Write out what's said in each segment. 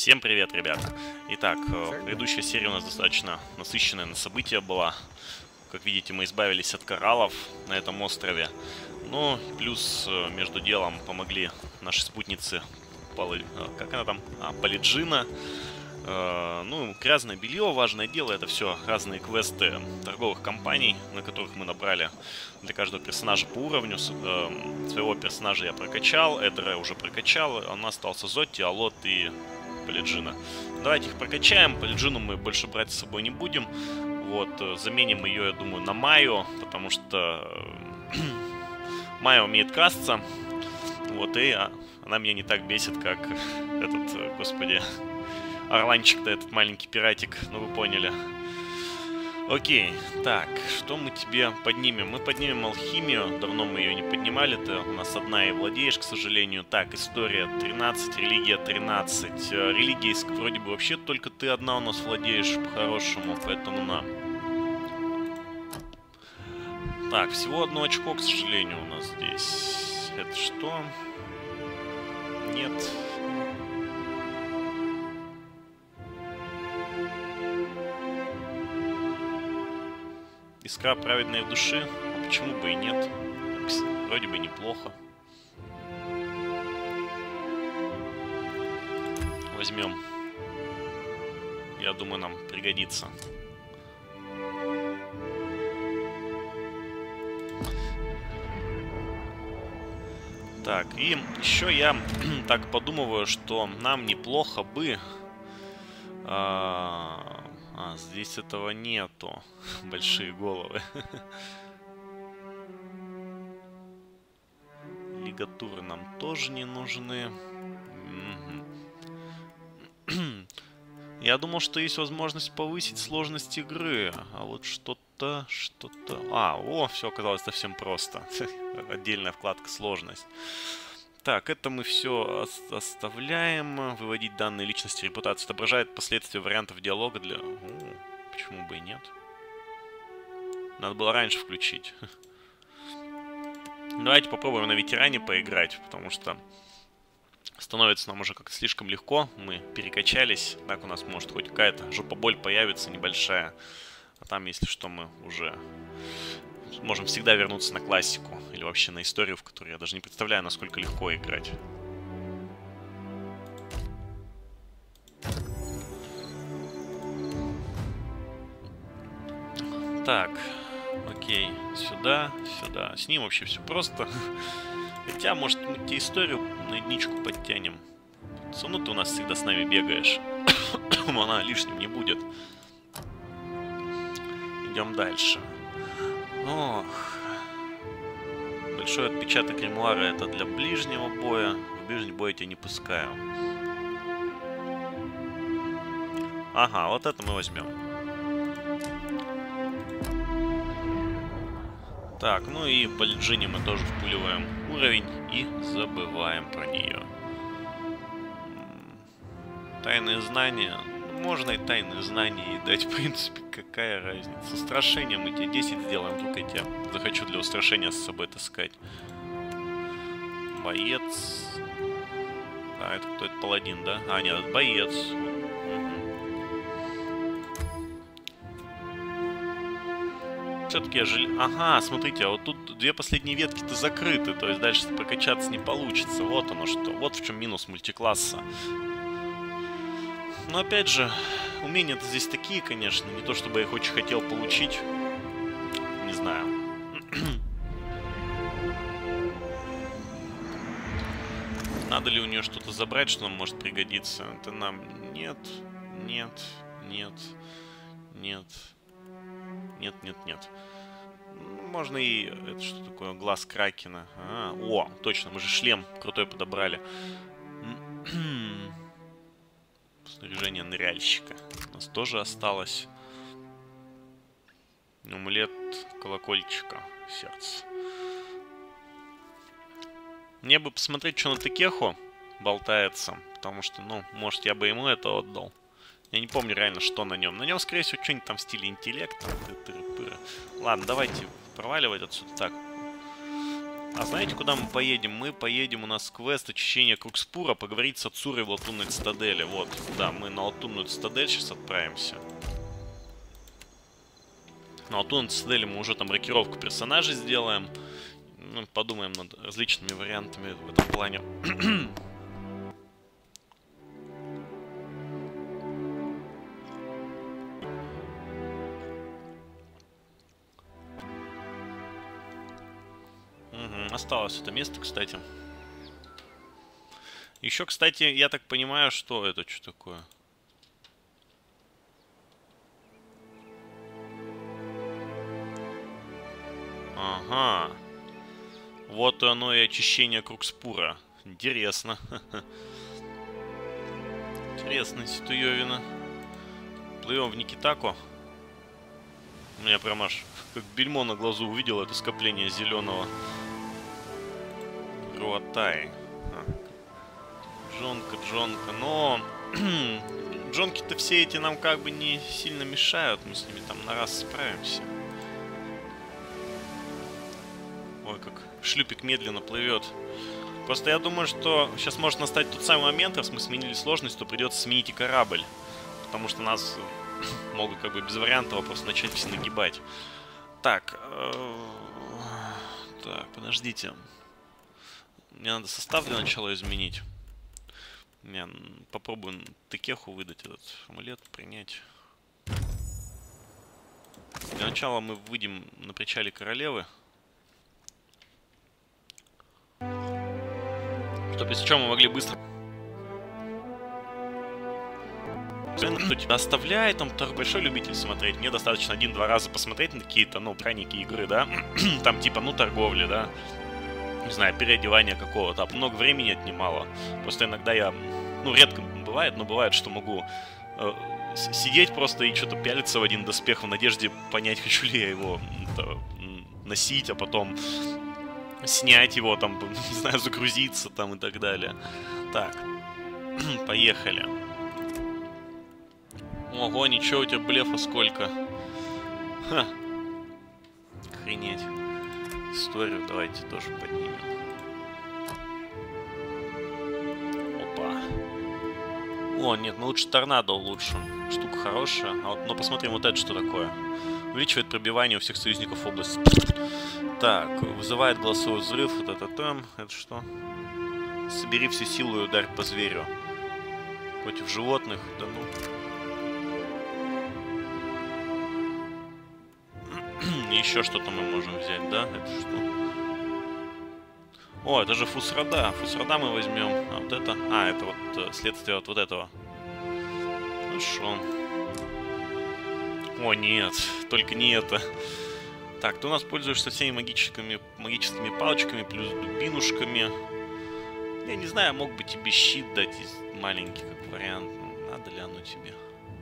Всем привет, ребята! Итак, предыдущая серия у нас достаточно насыщенная на события была. Как видите, мы избавились от кораллов на этом острове. Ну, плюс между делом помогли наши спутницы как она там? Полиджина. Ну, грязное белье, важное дело, это все разные квесты торговых компаний, на которых мы набрали для каждого персонажа по уровню. Своего персонажа я прокачал, Эдера уже прокачал, у нас остался Зотти, Алот и Полиджина. Давайте их прокачаем, Полиджину мы больше брать с собой не будем. Вот, заменим ее, я думаю, на Майю, потому что Майя умеет касться. Вот, и она меня не так бесит, как этот, господи, Орланчик-то, этот маленький пиратик, ну вы поняли. Окей, так, что мы тебе поднимем? Мы поднимем алхимию, давно мы ее не поднимали, ты у нас одна и владеешь, к сожалению. Так, история 13, религия 13. Религия вроде бы вообще только ты одна у нас владеешь по-хорошему, поэтому на. Так, всего одно очко, к сожалению, у нас здесь. Это что? Нет. Искра праведная в душе, а почему бы и нет? Вроде бы неплохо. Возьмем. Я думаю, нам пригодится. Так, и еще я так подумываю, что нам неплохо бы... здесь этого нету. Большие головы. Лигатуры нам тоже не нужны. Я думал, что есть возможность повысить сложность игры. А вот что-то... О, все оказалось совсем просто. Отдельная вкладка «Сложность». Так, это мы все оставляем. Выводить данные личности, репутации. Отображает последствия вариантов диалога для... почему бы и нет? Надо было раньше включить. Давайте попробуем на ветеране поиграть, потому что становится нам уже как-то слишком легко. Мы перекачались. Так у нас может хоть какая-то жопоболь появится небольшая. А там, если что, мы уже... можем всегда вернуться на классику. Или вообще на историю, в которой я даже не представляю, насколько легко играть. Так, окей. Сюда, сюда. С ним вообще все просто. Хотя, может, мы тебе историю на единичку подтянем. Ну, ты у нас всегда с нами бегаешь. Она лишним не будет. Идем дальше. Ох. Большой отпечаток гримуара это для ближнего боя. В ближний бой я тебя не пускаю. Ага, вот это мы возьмем. Так, ну и по Лиджине мы тоже впуливаем уровень и забываем про нее. Тайные знания. Можно и тайные знания и дать, в принципе, какая разница. Устрашение мы тебе 10 сделаем, только я тебя захочу для устрашения с собой таскать. Боец. А, это кто? Это паладин, да? А, нет, это боец. Все-таки я Ага, смотрите, а вот тут две последние ветки-то закрыты, то есть дальше прокачаться не получится. Вот оно что. Вот в чем минус мультикласса. Но опять же, умения-то здесь такие, конечно. Не то, чтобы я их очень хотел получить. Не знаю. Надо ли у нее что-то забрать, что нам может пригодиться? Это нам... Нет, нет, нет, нет, нет, нет, нет. Можно и... Это что такое? Глаз Кракена. О, точно, мы же шлем крутой подобрали. Снаряжение ныряльщика у нас тоже осталось. Амулет колокольчика. Сердце. Мне бы посмотреть, что на Текехо болтается. Потому что, ну, может, я бы ему это отдал. Я не помню реально, что на нем. На нем, скорее всего, что-нибудь там в стиле интеллекта. Ладно, давайте проваливать отсюда. Так. А знаете, куда мы поедем? Мы поедем, у нас квест очищения Крукспура, поговорить с Ацурой в Латунной Цитадели. Вот, да, мы на Латунную Цитадель сейчас отправимся. На Латунной Цитадели мы уже там рокировку персонажей сделаем. Ну, подумаем над различными вариантами в этом плане. Осталось это место, кстати. Еще, кстати, я так понимаю, что это что такое? Ага. Вот оно и очищение Крукспура. Интересно. Интересно, Ситуевина. Плывем в Никитаку. У меня прям аж как бельмо на глазу увидел это скопление зеленого. Руатай. Джонка. Но джонки-то все эти нам как бы не сильно мешают. Мы с ними там на раз справимся. Ой, как шлюпик медленно плывет. Просто я думаю, что сейчас может настать тот самый момент, раз мы сменили сложность, то придется сменить и корабль. Потому что нас могут как бы без вариантов просто начать все нагибать. Так. Так, подождите. Мне надо состав для начала изменить. Я попробую Текеху выдать этот амулет, принять. Для начала мы выйдем на причале королевы. Чтобы, если что, мы могли быстро... Кто тебя оставляет, там второй большой любитель смотреть. Мне достаточно 1-2 раза посмотреть на какие-то, ну, крайники игры, да? Там типа, ну, торговли, да? Не знаю, переодевания какого-то. Много времени отнимало. Просто иногда я... Ну, редко бывает, но бывает, что могу сидеть просто и что-то пялиться в один доспех в надежде понять, хочу ли я его носить, а потом снять его, там, не знаю, загрузиться там и так далее. Так, поехали. Ого, ничего, у тебя блефа сколько. Ха. Охренеть. Историю давайте тоже поднимем. Опа. О, нет, мы лучше торнадо улучшим. Штука хорошая. А вот, но посмотрим вот это что такое. Увеличивает пробивание у всех союзников области. Так, вызывает голосовой взрыв. Вот это там. Это что? Собери всю силу и ударь по зверю. Против животных. Да ну. Еще что-то мы можем взять, да? Это что? О, это же Фусрада. Фусрада мы возьмем. А вот это... А, это вот следствие от вот этого. Хорошо. О, нет. Только не это. Так, ты у нас пользуешься всеми магическими палочками, плюс дубинушками. Я не знаю, мог бы тебе щит дать маленький, как вариант. Надо ли оно тебе?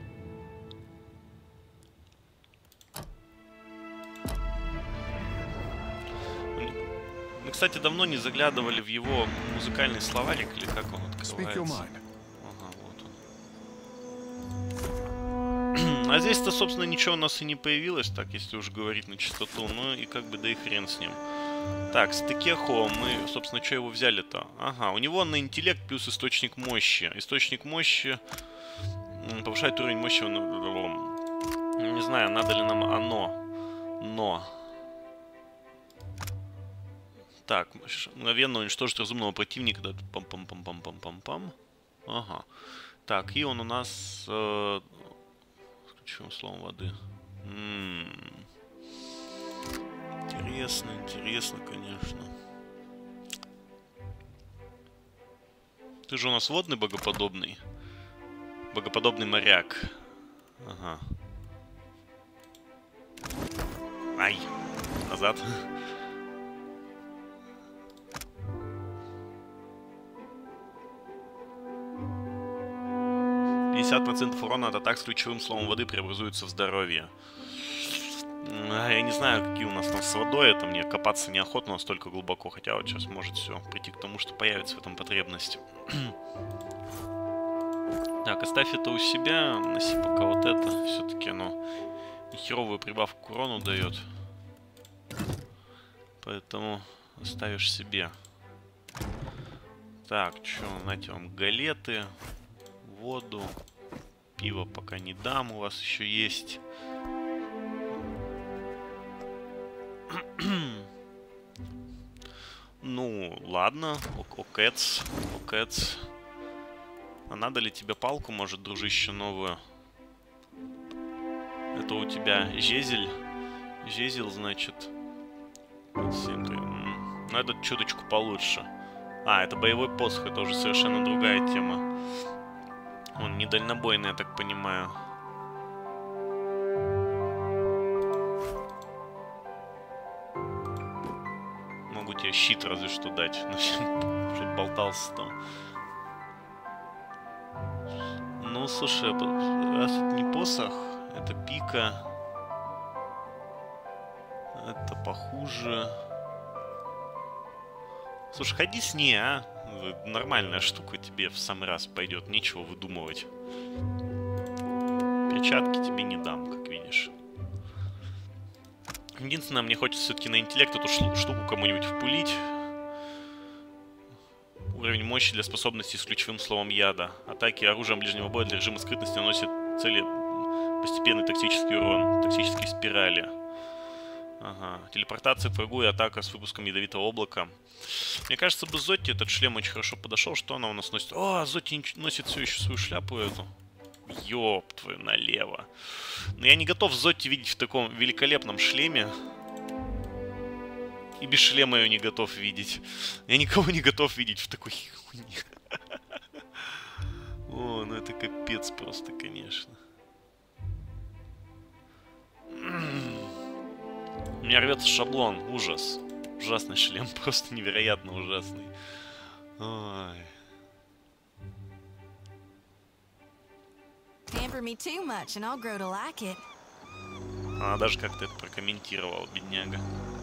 Мы, кстати, давно не заглядывали в его музыкальный словарик, или как он открывается. Ага, вот он. А здесь-то, собственно, ничего у нас и не появилось, так, если уж говорить на чистоту. Ну и как бы, да и хрен с ним. Так, с Текехо мы, собственно, что его взяли-то? Ага, у него на интеллект плюс источник мощи. Источник мощи повышает уровень мощи. Не знаю, надо ли нам оно. Но... Так, мгновенно уничтожить разумного противника. Да, пам-пам-пам-пам-пам-пам-пам. Ага. Так, и он у нас... ключевым словом воды. Интересно, интересно, конечно. Ты же у нас водный богоподобный. Богоподобный моряк. Ага. Ай. Назад. 50% урона от атак с ключевым словом воды преобразуется в здоровье. Я не знаю, какие у нас там с водой. Это мне копаться неохотно настолько глубоко. Хотя вот сейчас может все прийти к тому, что появится в этом потребность. Так, оставь это у себя. Носи пока вот это. Все-таки оно херовую прибавку к урону дает. Поэтому оставишь себе. Так, что, знаете, вам галеты, воду, пиво пока не дам, у вас еще есть. Ну, ладно, окэц. А надо ли тебе палку, может, дружище, новую? Это у тебя жезель. Жезел, значит. Ну, этот чуточку получше. А, это боевой посох, это уже совершенно другая тема. Он недальнобойный, я так понимаю. Могу тебе щит разве что дать, чтобы болтался там. Ну, слушай, раз это не посох, это пика. Это похуже. Слушай, ходи с ней, а? Нормальная штука тебе в самый раз пойдет. Нечего выдумывать. Перчатки тебе не дам, как видишь. Единственное, мне хочется все-таки на интеллект эту штуку кому-нибудь впулить. Уровень мощи для способностей с ключевым словом яда. Атаки оружием ближнего боя для режима скрытности наносят цели постепенный токсический урон. Токсические спирали. Ага. Телепортация к врагу и атака с выпуском ядовитого облака. Мне кажется, бы Зотти этот шлем очень хорошо подошел. Что она у нас носит? О, Зотти носит все еще свою шляпу эту. Ёб твою налево. Но я не готов Зотти видеть в таком великолепном шлеме. И без шлема ее не готов видеть. Я никого не готов видеть в такой хуйне. О, ну это капец просто, конечно. У меня рвется шаблон. Ужас. Ужасный шлем. Просто невероятно ужасный. Ой. Она даже как-то это прокомментировала, бедняга.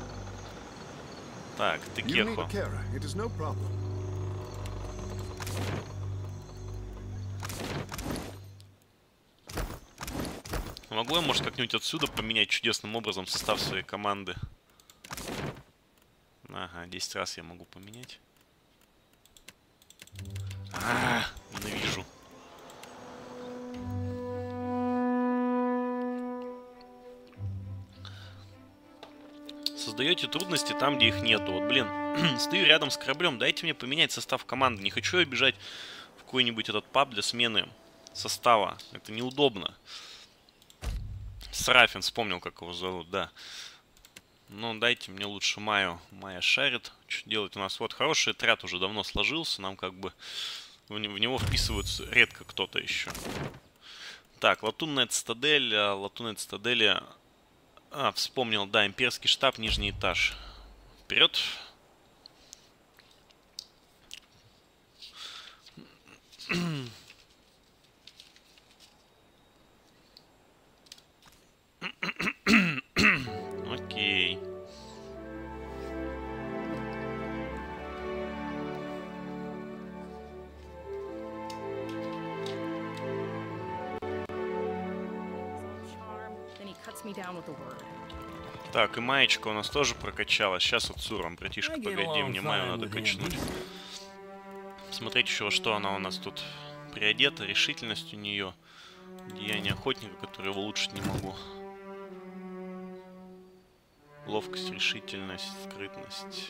Так, Текехо. Могу я, может, как-нибудь отсюда поменять чудесным образом состав своей команды? Ага, 10 раз я могу поменять. Ненавижу. Создаете трудности там, где их нету. Вот, блин, стою рядом с кораблем, дайте мне поменять состав команды. Не хочу я бежать в какой-нибудь этот паб для смены состава. Это неудобно. Сарафин, вспомнил, как его зовут, да. Ну, дайте мне лучше Майю. Майя шарит. Что делать у нас? Вот, хороший отряд уже давно сложился. Нам как бы в него вписываются редко кто-то еще. Так, латунная цитадель. Латунная цитадель. А, вспомнил, да, имперский штаб, нижний этаж. Вперед. Окей. Так, и маечка у нас тоже прокачалась. Сейчас вот Суром, братишка, погоди, мне Майю надо качнуть. Смотреть еще, что она у нас тут приодета. Решительность у нее. Деяние охотника, которое я улучшить не могу. Ловкость, решительность, скрытность.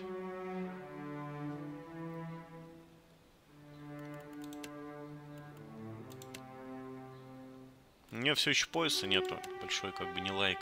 У нее все еще пояса нету. Большой как бы не лайк.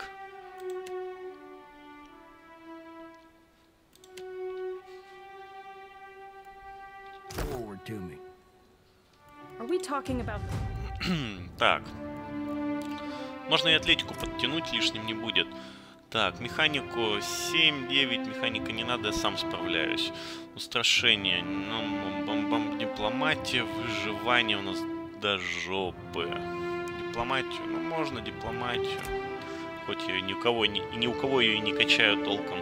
Так. Можно и атлетику подтянуть, лишним не будет. Так, механику 7-9. Механика не надо, я сам справляюсь. Устрашение. Ну, дипломатия, выживание у нас до жопы. Дипломатию, ну можно дипломатию. Хоть ее ни у кого ее и не качают толком.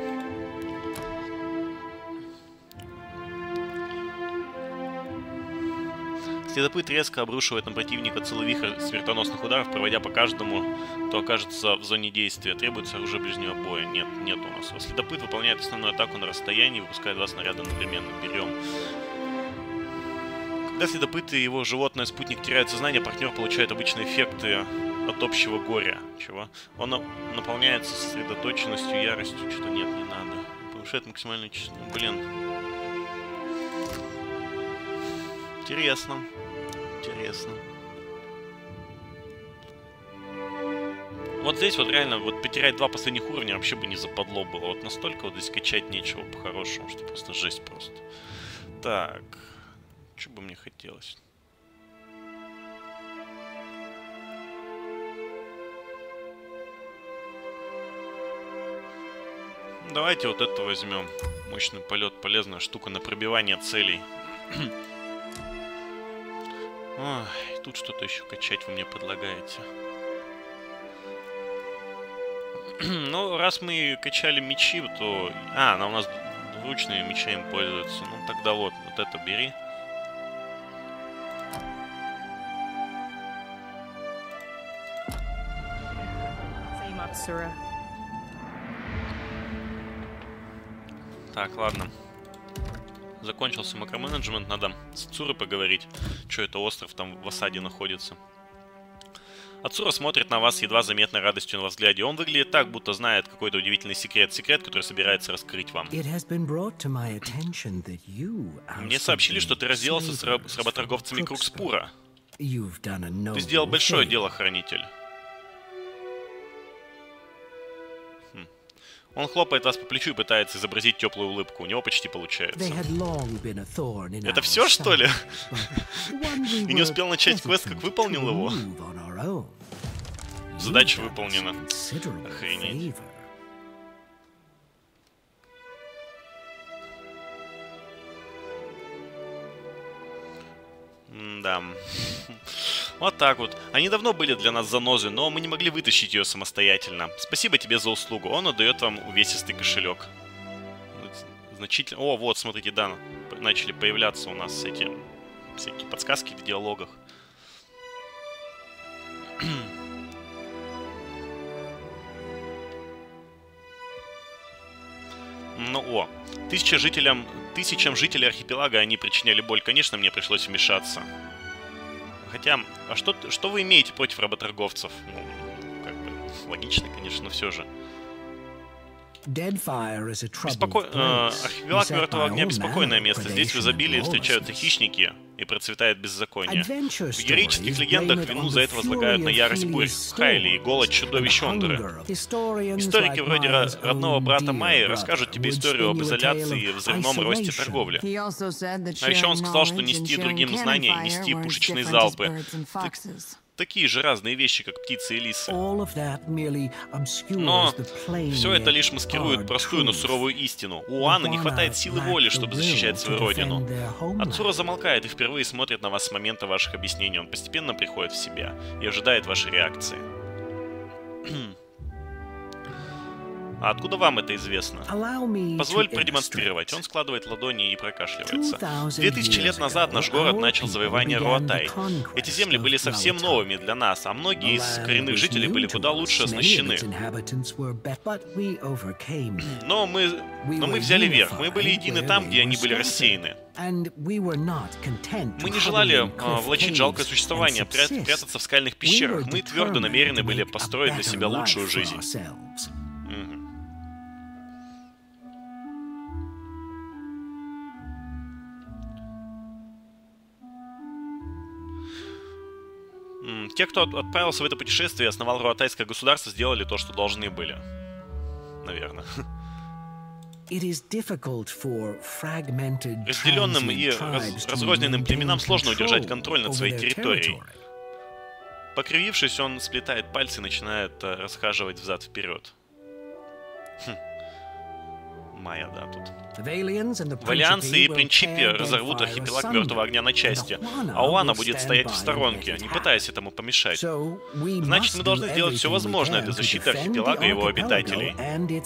Следопыт резко обрушивает на противника целый вихрь смертоносных ударов, проводя по каждому, кто окажется в зоне действия. Требуется оружие ближнего боя. Нет у нас. Следопыт выполняет основную атаку на расстоянии, выпуская 2 снаряда одновременно. Берем. Когда следопыт и его животное спутник теряют сознание, партнер получает обычные эффекты от общего горя. Чего? Он наполняется сосредоточенностью, яростью. Что-то нет, не надо. Повышает максимальную число. Блин. Интересно. Вот здесь вот реально, вот потерять 2 последних уровня вообще бы не западло было. Вот настолько вот здесь качать нечего по-хорошему, что просто жесть просто. Так. Что бы мне хотелось? Давайте вот это возьмем. Мощный полет, полезная штука на пробивание целей. Ой, тут что-то еще качать вы мне предлагаете. Ну, раз мы качали мечи, то... у нас двуручными мечами пользуются. Ну, тогда вот это бери. Так, ладно. Закончился макроменеджмент, надо с Ацурой поговорить. Что это остров там в осаде находится. Ацура смотрит на вас с едва заметной радостью на взгляде. Он выглядит так, будто знает какой-то удивительный секрет. Секрет, который собирается раскрыть вам. Мне сообщили, что ты разделался с работорговцами Крукспура. Ты сделал большое дело, хранитель. Он хлопает вас по плечу и пытается изобразить теплую улыбку. У него почти получается. Это все, что ли? И не успел начать квест, как выполнил его? Задача выполнена. Охренеть. Да. Вот так вот. Они давно были для нас занозой, но мы не могли вытащить ее самостоятельно. Спасибо тебе за услугу. Он отдает вам увесистый кошелек. Значительно... О, вот, смотрите, да, начали появляться у нас эти всякие подсказки в диалогах. Ну, тысячам жителей архипелага они причиняли боль. Конечно, мне пришлось вмешаться. Хотя, а что вы имеете против работорговцев? Ну, как бы, логично, конечно, но все же. Архипелаг Мертвого Огня — беспокойное место. Здесь в изобилии встречаются хищники и процветает беззаконие. В героических легендах вину за это возлагают на ярость бурь, Хайли и голод чудовищ Ондры. Историки вроде родного брата Майи расскажут тебе историю об изоляции и взрывном росте торговли. А еще он сказал, что нести другим знания и нести пушечные залпы — такие же разные вещи, как птицы и лисы. Но все это лишь маскирует простую, но суровую истину. У Анны не хватает силы воли, чтобы защищать свою родину. Ацура замолкает и впервые смотрит на вас с момента ваших объяснений. Он постепенно приходит в себя и ожидает вашей реакции. А откуда вам это известно? Позволь продемонстрировать. Он складывает ладони и прокашливается. 2000 лет назад наш город начал завоевание Руатай. Эти земли были совсем новыми для нас, а многие из коренных жителей были куда лучше оснащены. Но мы взяли верх. Мы были едины там, где они были рассеяны. Мы не желали влачить жалкое существование, прятаться в скальных пещерах. Мы твердо намерены были построить для себя лучшую жизнь. Те, кто отправился в это путешествие и основал Руатайское государство, сделали то, что должны были. Наверное. Разделенным и разрозненным племенам сложно удержать контроль над своей территорией. Покривившись, он сплетает пальцы и начинает расхаживать взад-вперед. мая, да, тут. В Альянсе и Принчипе разорвут архипелаг Мертвого Огня на части, а Уана будет стоять в сторонке, не пытаясь этому помешать. Значит, мы должны сделать все возможное для защиты архипелага и его обитателей.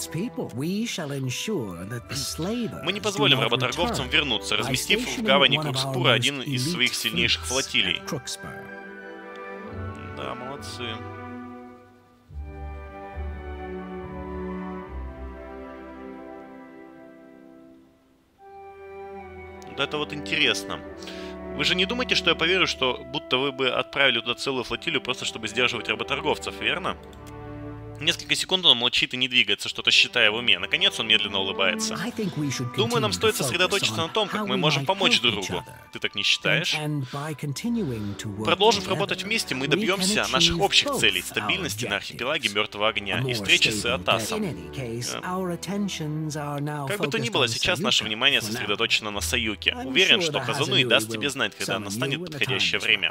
Мы не позволим работорговцам вернуться, разместив в гавани Крукспура один из своих сильнейших флотилий. Да, молодцы. Вот это вот интересно. Вы же не думаете, что я поверю, что будто вы бы отправили туда целую флотилию просто чтобы сдерживать работорговцев, верно? Несколько секунд он молчит и не двигается, что-то считая в уме. Наконец он медленно улыбается. Думаю, нам стоит сосредоточиться на том, как мы можем помочь друг другу. Ты так не считаешь? Продолжив работать вместе, мы добьемся наших общих целей, стабильности на архипелаге Мертвого Огня и встречи с Иотасом. Как бы то ни было, сейчас наше внимание сосредоточено на Саюке. Уверен, что Хазунуи даст тебе знать, когда настанет подходящее время.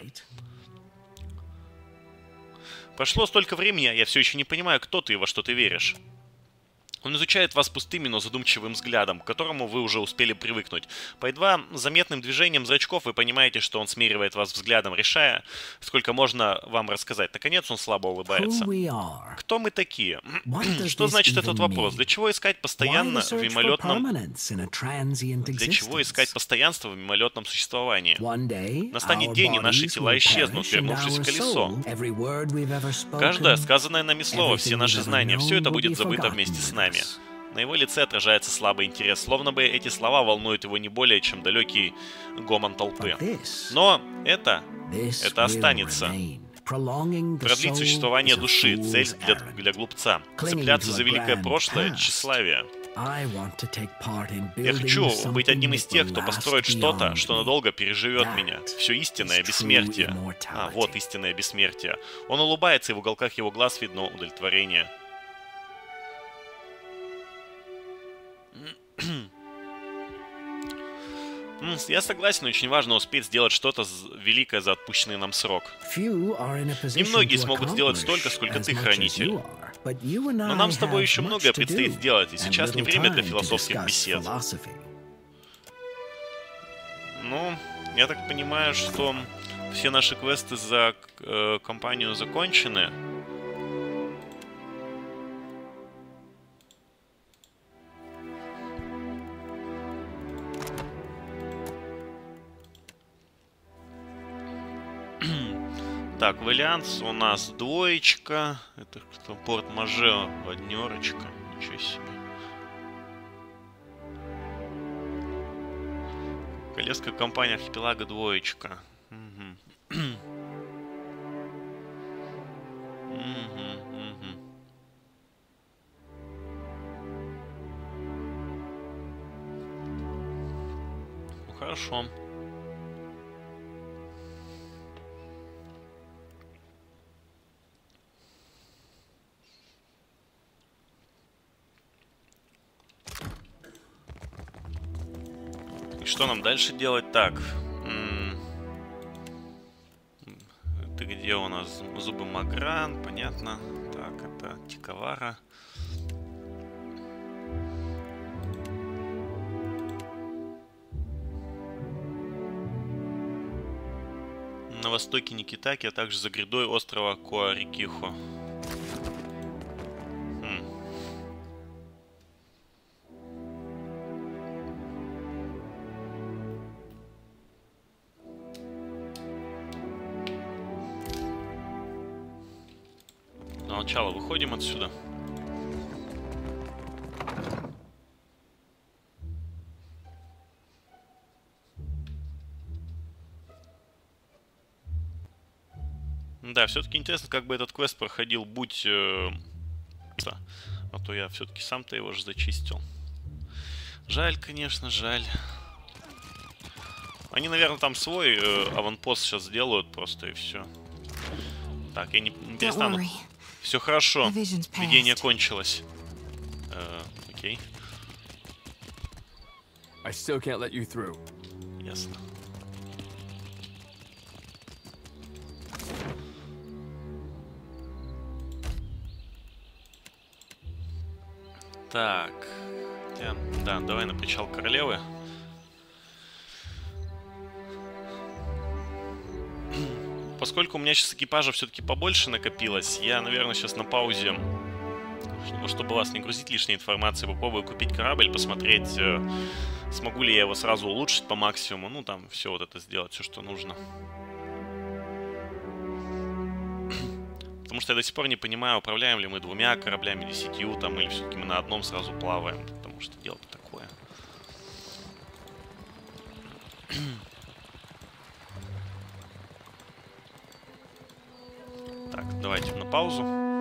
Прошло столько времени, а я все еще не понимаю, кто ты и во что ты веришь. Он изучает вас пустым, но задумчивым взглядом, к которому вы уже успели привыкнуть. По едва заметным движениям зрачков вы понимаете, что он смеривает вас взглядом, решая, сколько можно вам рассказать. Наконец он слабо улыбается. Кто мы такие? Что значит этот вопрос? Для чего искать постоянно в мимолетном... Для чего искать постоянство в мимолетном существовании? Настанет день, и наши тела исчезнут, вернувшись в колесо. Каждое сказанное нами слово, все наши знания, все это будет забыто вместе с нами. На его лице отражается слабый интерес, словно бы эти слова волнуют его не более, чем далекий гомон толпы. Но это останется. Продлить существование души, цель для глупца. Цепляться за великое прошлое, тщеславие. Я хочу быть одним из тех, кто построит что-то, что надолго переживет меня. Все истинное бессмертие. А, вот истинное бессмертие. Он улыбается, и в уголках его глаз видно удовлетворение. Я согласен, очень важно успеть сделать что-то великое за отпущенный нам срок. Немногие смогут сделать столько, сколько ты, Хранитель. Но нам с тобой еще многое предстоит сделать, и сейчас не время для философских бесед. Ну, я так понимаю, что все наши квесты за компанию закончены. Так, в Альянс у нас двоечка. Это кто? Порт-Маже, однерочка. Ничего себе. Королевская компания Архипелага двоечка. Ну, хорошо. Что нам дальше делать? Так. Это где у нас? Зубы Магран, понятно. Так, это Тикавара. На востоке Никитаки, а также за грядой острова Коарикихо. Для начала выходим отсюда. Да, все-таки интересно, как бы этот квест проходил, будь... А то я все-таки сам-то его же зачистил. Жаль, конечно, жаль. Они, наверное, там свой аванпост сейчас сделают просто, и все. Так, я не перестану. Все хорошо. Видение кончилось. Окей. Ясно. Так. Хотя, да, давай на причал королевы. Поскольку у меня сейчас экипажа все-таки побольше накопилось, я, наверное, сейчас на паузе, чтобы вас не грузить лишней информацией, попробую купить корабль, посмотреть, смогу ли я его сразу улучшить по максимуму. Ну, там, все вот это сделать, все, что нужно. Потому что я до сих пор не понимаю, управляем ли мы 2 кораблями, 10 там, или все-таки мы на одном сразу плаваем. Потому что дело-то такое. Так, давайте на паузу.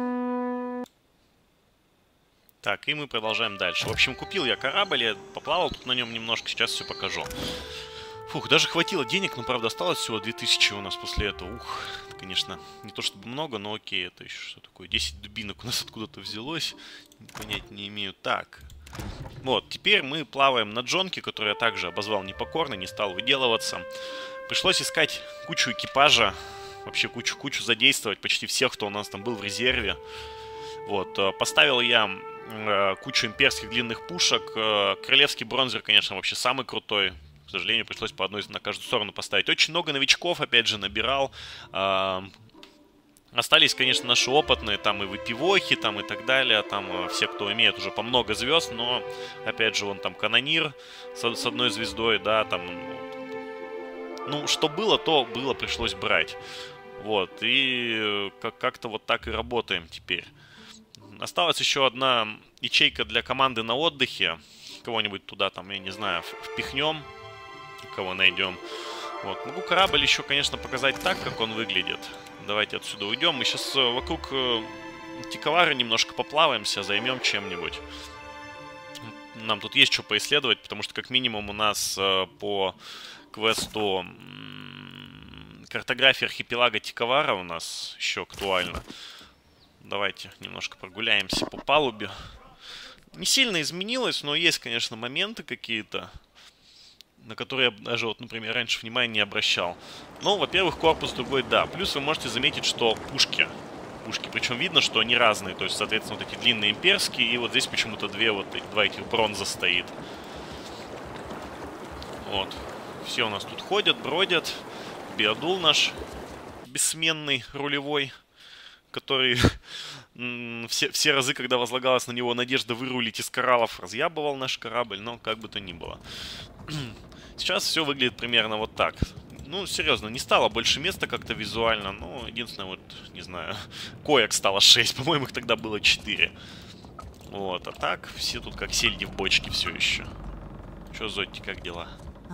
Так, и мы продолжаем дальше. В общем, купил я корабль, я поплавал тут на нем немножко, сейчас все покажу. Фух, даже хватило денег, но, правда, осталось всего 2000 у нас после этого. Ух, это, конечно, не то чтобы много, но окей, это еще что такое? 10 дубинок у нас откуда-то взялось. Понять не имею. Так, вот, теперь мы плаваем на джонке, который я также обозвал непокорный, не стал выделываться. Пришлось искать кучу экипажа, вообще кучу задействовать, почти всех, кто у нас там был в резерве. Вот, поставил я кучу имперских длинных пушек. Королевский бронзер, конечно, вообще самый крутой. К сожалению, пришлось по одной на каждую сторону поставить. Очень много новичков, опять же, набирал. Остались, конечно, наши опытные, там и выпивохи, там и так далее. Там все, кто имеет уже по много звезд, но, опять же, вон там канонир с одной звездой, да, там... Ну, что было, то было, пришлось брать. Вот, и как-то вот так и работаем теперь. Осталась еще одна ячейка для команды на отдыхе. Кого-нибудь туда, там, я не знаю, впихнем. Кого найдем. Вот. Могу корабль еще, конечно, показать так, как он выглядит. Давайте отсюда уйдем. Мы сейчас вокруг Тикавара немножко поплаваемся, займем чем-нибудь. Нам тут есть что поисследовать, потому что, как минимум, у нас по квесту картография архипелага Тикавара у нас еще актуальна. Давайте немножко прогуляемся по палубе. Не сильно изменилось, но есть, конечно, моменты какие-то, на которые я даже, вот, например, раньше внимания не обращал. Ну, во-первых, корпус другой, да. Плюс вы можете заметить, что пушки, причем видно, что они разные. То есть, соответственно, вот эти длинные имперские, и вот здесь почему-то два этих бронза стоит. Вот. Все у нас тут ходят, бродят. Биодул наш бессменный, рулевой, который все разы, когда возлагалась на него надежда вырулить из кораллов, разъябывал наш корабль, но как бы то ни было. Сейчас все выглядит примерно вот так. Ну, серьезно, не стало больше места как-то визуально. Ну, единственное, вот, не знаю, коек стало 6. По-моему, их тогда было 4. Вот, а так, все тут как сельди в бочке все еще. Че, Зодти, как дела?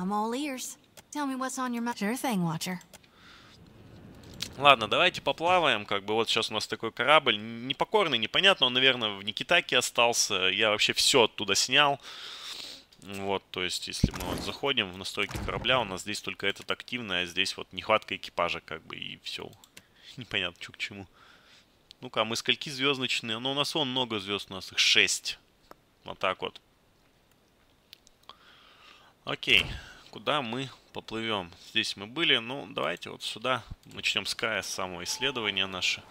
Ладно, давайте поплаваем. Как бы вот сейчас у нас такой корабль. Непокорный, непонятно. Он, наверное, в Никитаке остался. Я вообще все оттуда снял. Вот, то есть, если мы вот заходим в настройки корабля, у нас здесь только этот активный, а здесь вот нехватка экипажа, как бы, и все. Непонятно, что к чему. Ну-ка, а мы скольки звездочные? Ну, у нас вон много звезд, у нас их 6. Вот так вот. Окей, куда мы поплывем? Здесь мы были, ну, давайте вот сюда. Начнем с края, с самого исследования наше.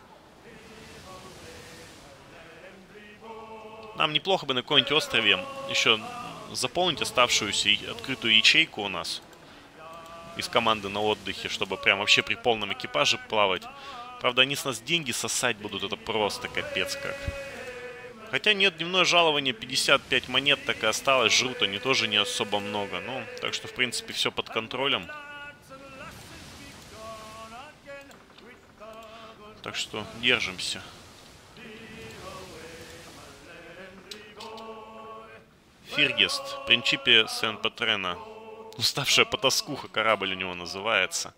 Нам неплохо бы на каком-нибудь острове еще заполнить оставшуюся открытую ячейку у нас из команды на отдыхе, чтобы прям вообще при полном экипаже плавать. Правда, они с нас деньги сосать будут, это просто капец как. Хотя нет, дневное жалование 55 монет так и осталось, жрут они тоже не особо много. Ну, так что, в принципе, все под контролем. Так что держимся. Фиргест, Принчипе Сен-Патрена. Уставшая потаскуха, корабль у него называется.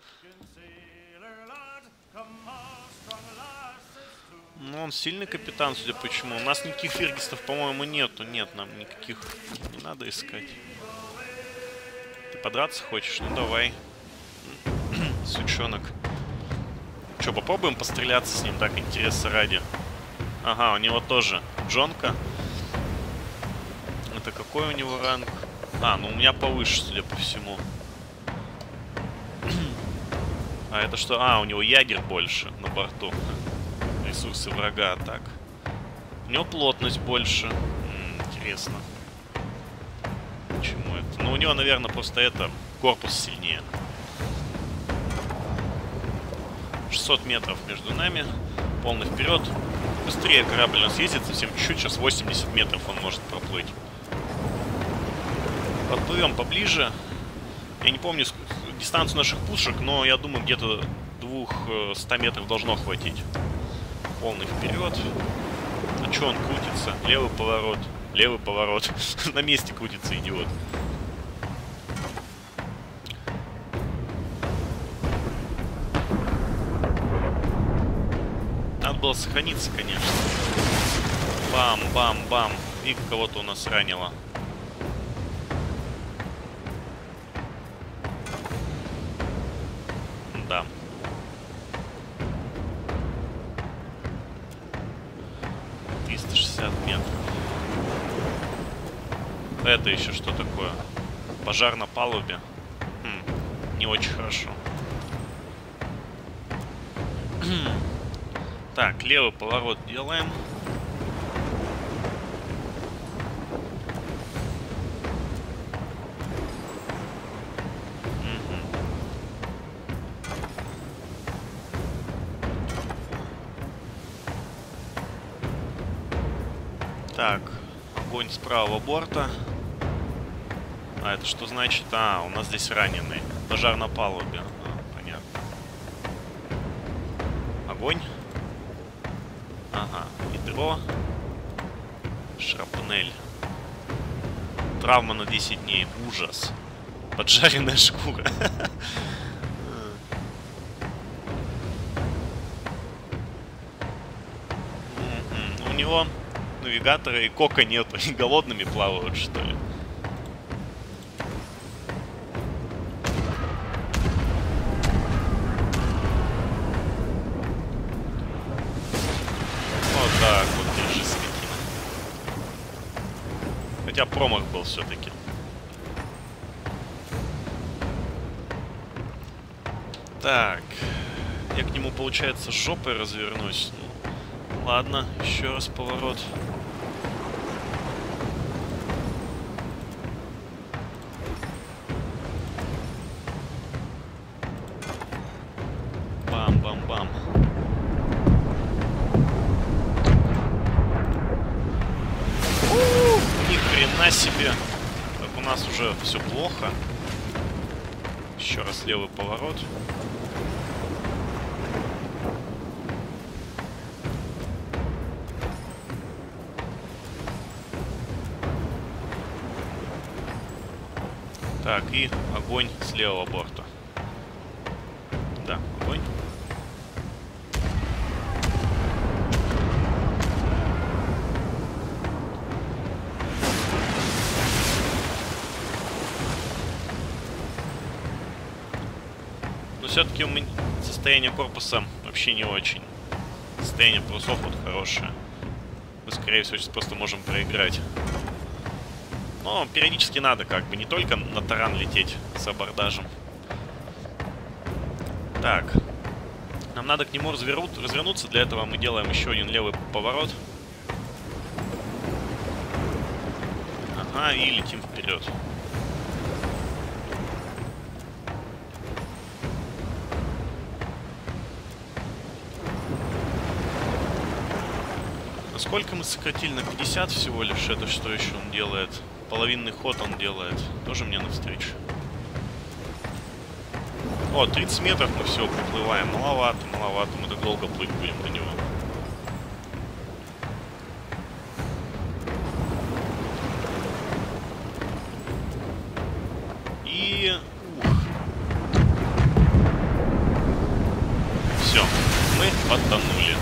Ну, он сильный капитан, судя по чему. У нас никаких фиргистов, по-моему, нету. Нет, нам никаких не надо искать. Ты подраться хочешь? Ну, давай. Сучонок. Че, попробуем постреляться с ним, так, интереса ради. Ага, у него тоже Джонка. Это какой у него ранг? А, ну у меня повыше, судя по всему. А это что? А, у него ягер больше на борту. Ресурсы врага, так. У него плотность больше. Интересно. но у него, наверное, просто это корпус сильнее. 600 метров между нами. Полный вперед. Быстрее корабль у нас ездит, совсем чуть-чуть. Сейчас 80 метров он может проплыть. Подплывем поближе. Я не помню дистанцию наших пушек, но я думаю, где-то 200 метров должно хватить. Полный вперед. А что он крутится? Левый поворот. Левый поворот. На месте крутится, идиот. Надо было сохраниться, конечно. Бам-бам-бам. И кого-то у нас ранило. Да. Метров. Это еще что такое? Пожар на палубе. Не очень хорошо. Так, левый поворот делаем. Так, огонь с правого борта. А это что значит? А, у нас здесь раненый. Пожар на палубе. Понятно. Огонь. Ага, ядро. Шрапнель. Травма на 10 дней. Ужас. Поджаренная шкура. У него навигатора и кока нету. Они голодными плавают, что ли? Вот так вот, держи, скотина. Хотя промах был все-таки. Так. Я к нему, получается, жопой развернусь. Ну, ладно, еще раз поворот. Бам-бам-бам. Ни хрена себе. Так у нас уже все плохо. Еще раз левый поворот. Так, и огонь с левого борта. Да, огонь. Но все-таки у меня состояние корпуса вообще не очень. Состояние парусов вот хорошее. Мы, скорее всего, сейчас просто можем проиграть. Но периодически надо как бы не только на таран лететь с абордажем. Так. Нам надо к нему развернуться. Для этого мы делаем еще один левый поворот. Ага, и летим вперед. Насколько мы сократили? На 50 всего лишь. Это что еще он делает? Половинный ход он делает. Тоже мне навстречу. О, 30 метров мы все проплываем. Маловато, маловато. Мы так долго плыть будем до него. И... Все. Мы потонули.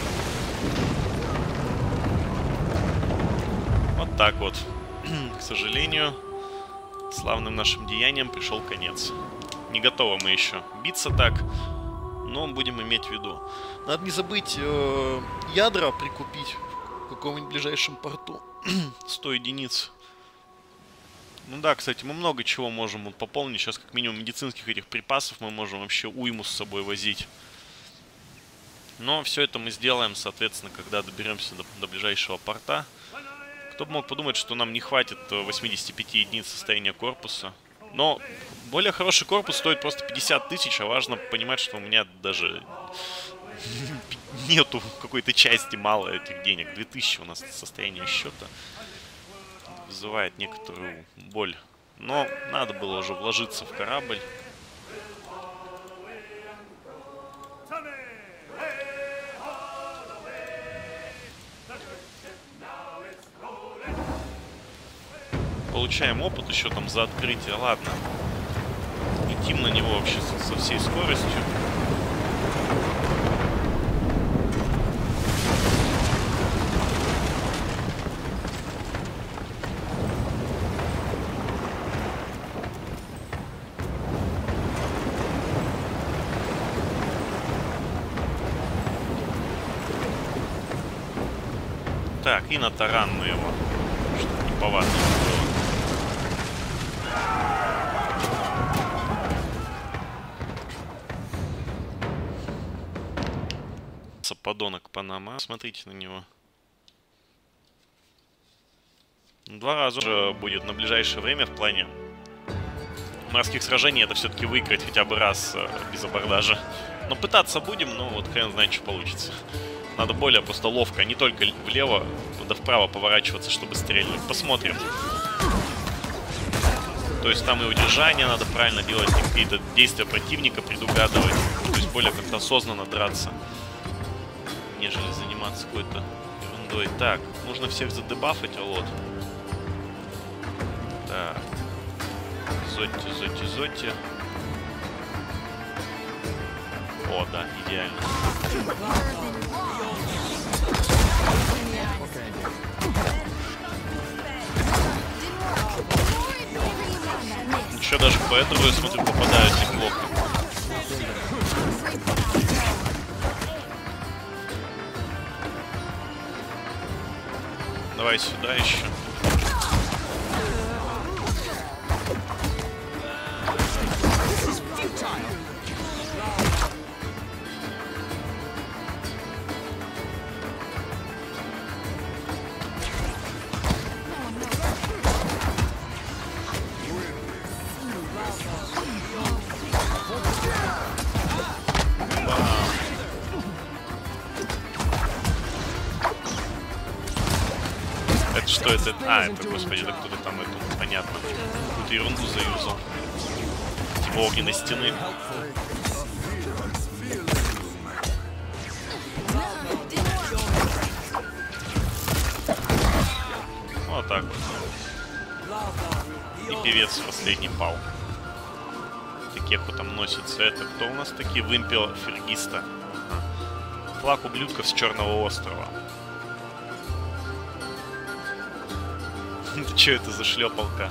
Вот так вот. К сожалению, славным нашим деяниям пришел конец. Не готовы мы еще биться так, но будем иметь в виду. Надо не забыть ядра прикупить в каком-нибудь ближайшем порту. 100 единиц. Ну да, кстати, мы много чего можем вот пополнить. Сейчас как минимум медицинских этих припасов мы можем вообще уйму с собой возить. Но все это мы сделаем, соответственно, когда доберемся до ближайшего порта. Кто бы мог подумать, что нам не хватит 85 единиц состояния корпуса. Но более хороший корпус стоит просто 50 тысяч, а важно понимать, что у меня даже нету какой-то части мало этих денег. 2000 у нас состояние счета. Вызывает некоторую боль. Но надо было уже вложиться в корабль. Получаем опыт еще там за открытие. Ладно. Летим на него вообще со всей скоростью. Так, и на таран мы его. Что неповадно было. Подонок Панама. Смотрите на него. 2 раза уже будет на ближайшее время в плане морских сражений. Это все-таки выиграть хотя бы раз без абордажа. Но пытаться будем, но вот хрен знает, что получится. Надо более просто ловко, не только влево, надо вправо поворачиваться, чтобы стрельнуть. Посмотрим. То есть там и удержание надо правильно делать, какие-то действия противника предугадывать. То есть более как-то осознанно драться, нежели заниматься какой-то ерундой. Так, нужно всех задебафать, а вот. Так. Зотти. О, да, идеально. Еще даже по этому, я смотрю, попадают неплохо. Давай сюда еще. Что это? А, это, господи, это кто-то там, это понятно. Какую-то ерунду заюзал. Типа огненной стены. Вот так вот. И певец последний пал. Кеку там носится. Это кто у нас такие? Вымпел Фергиста. Флаг ублюдков с Черного острова. Что это за шлепалка?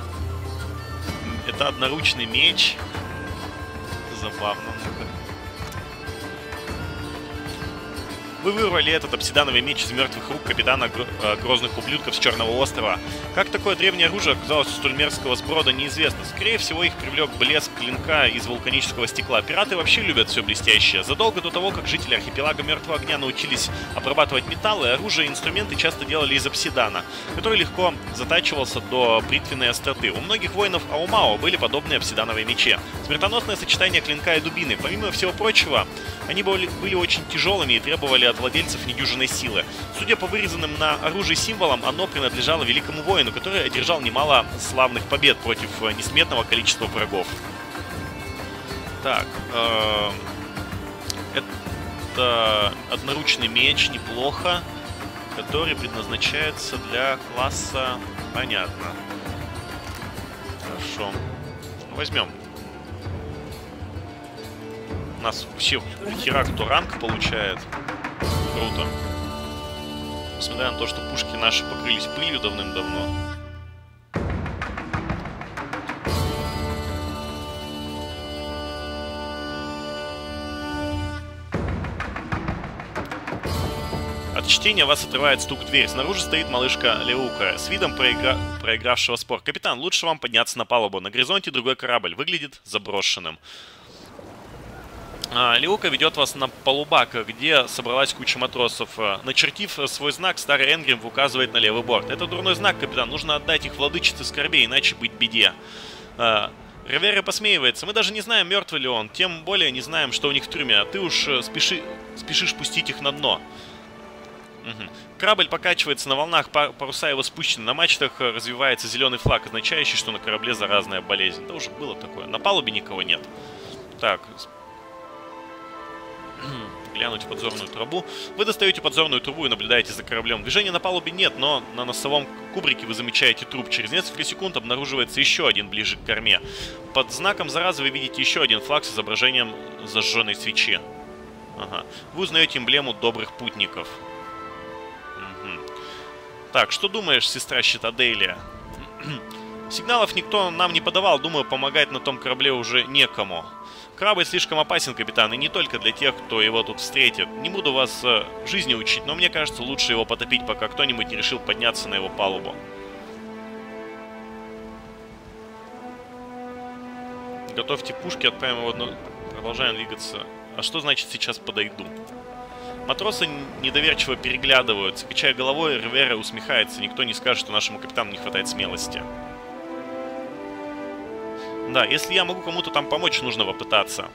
Это одноручный меч. Забавно. Вы вырвали этот обсидановый меч из мертвых рук капитана грозных ублюдков с Черного острова. Как такое древнее оружие оказалось у столь мерзкого сброда, неизвестно. Скорее всего, их привлек блеск клинка из вулканического стекла. Пираты вообще любят все блестящее. Задолго до того, как жители архипелага Мертвого огня научились обрабатывать металлы, оружие и инструменты часто делали из обсидана, который легко затачивался до бритвенной остроты. У многих воинов Аумао были подобные обсидановые мечи. Смертоносное сочетание клинка и дубины. Помимо всего прочего, они были очень тяжелыми и требовали от владельцев недюжинной силы. Судя по вырезанным на оружии символам, оно принадлежало великому воину, который одержал немало славных побед против несметного количества врагов. Так, это одноручный меч, неплохо, который предназначается для класса... Понятно. Хорошо. Возьмем. У нас вообще херак кто ранг получает. Круто. Несмотря на то, что пушки наши покрылись пылью давным-давно. От чтения вас отрывает стук в дверь. Снаружи стоит малышка Леука с видом проигравшего спор. Капитан, лучше вам подняться на палубу. На горизонте другой корабль. Выглядит заброшенным. Леука ведет вас на полубак, где собралась куча матросов. Начертив свой знак, старый Энгрим указывает на левый борт. Это дурной знак, капитан. Нужно отдать их владычице скорбей, иначе быть беде. Ривера посмеивается. Мы даже не знаем, мертвый ли он. Тем более не знаем, что у них в трюме. А ты уж спешишь пустить их на дно. Корабль покачивается на волнах, паруса его спущены. На мачтах развивается зеленый флаг, означающий, что на корабле заразная болезнь. Да уже было такое. На палубе никого нет. Так. Глянуть в подзорную трубу. Вы достаете подзорную трубу и наблюдаете за кораблем. Движения на палубе нет, но на носовом кубрике вы замечаете труп. Через несколько секунд обнаруживается еще один ближе к корме. Под знаком заразы вы видите еще один флаг с изображением зажженной свечи. Ага. Вы узнаете эмблему добрых путников. Так, что думаешь, сестра щита Дейлия? Сигналов никто нам не подавал. Думаю, помогать на том корабле уже некому. Корабль слишком опасен, капитан, и не только для тех, кто его тут встретит. Не буду вас жизни учить, но мне кажется, лучше его потопить, пока кто-нибудь не решил подняться на его палубу. Готовьте пушки, отправим его одно... Продолжаем двигаться. А что значит сейчас подойду? Матросы недоверчиво переглядываются. Качая головой, Ривера усмехается. Никто не скажет, что нашему капитану не хватает смелости. Да, если я могу кому-то там помочь, нужно попытаться.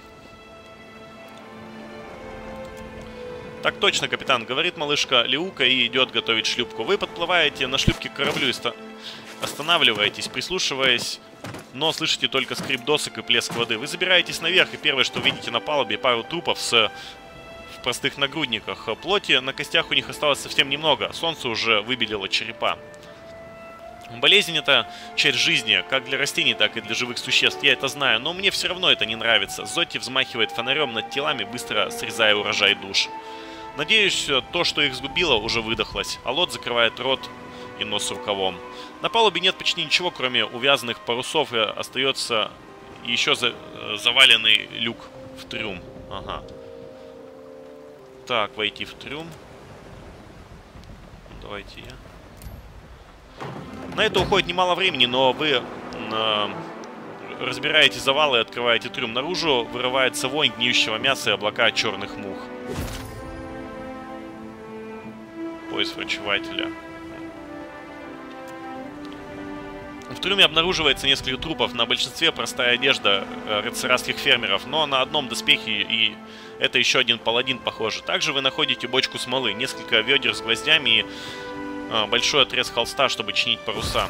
Так точно, капитан, говорит малышка Леука и идет готовить шлюпку. Вы подплываете на шлюпке к кораблю и останавливаетесь, прислушиваясь, но слышите только скрип досок и плеск воды. Вы забираетесь наверх, и первое, что видите на палубе, пару трупов в простых нагрудниках. Плоти на костях у них осталось совсем немного. Солнце уже выбелило черепа. Болезнь — это часть жизни, как для растений, так и для живых существ. Я это знаю, но мне все равно это не нравится. Зотти взмахивает фонарем над телами, быстро срезая урожай душ. Надеюсь, то, что их сгубило, уже выдохлось. А Лот закрывает рот и нос рукавом. На палубе нет почти ничего, кроме увязанных парусов, и остается еще заваленный люк в трюм. Ага. Так, войти в трюм. Давайте я... На это уходит немало времени, но вы разбираете завалы и открываете трюм. Наружу вырывается вонь гниющего мяса и облака черных мух. Пояс врачевателя. В трюме обнаруживается несколько трупов. На большинстве простая одежда рыцарских фермеров, но на одном доспехе, и это еще один паладин, похоже. Также вы находите бочку смолы, несколько ведер с гвоздями и большой отрез холста, чтобы чинить паруса.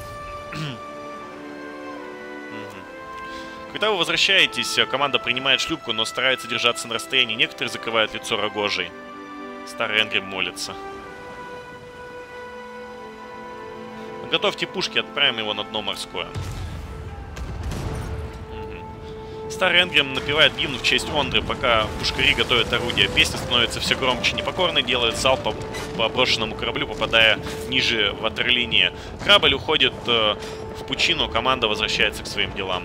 Когда вы возвращаетесь, команда принимает шлюпку, но старается держаться на расстоянии. Некоторые закрывают лицо рогожей. Старый Энгрим молится. Готовьте пушки, отправим его на дно морское. Старый Энгрим напевает гимн в честь Ондры, пока пушкари готовят орудия. Песня становится все громче. Непокорный делает залп по брошенному кораблю, попадая ниже ватерлинии. Корабль уходит в пучину, команда возвращается к своим делам.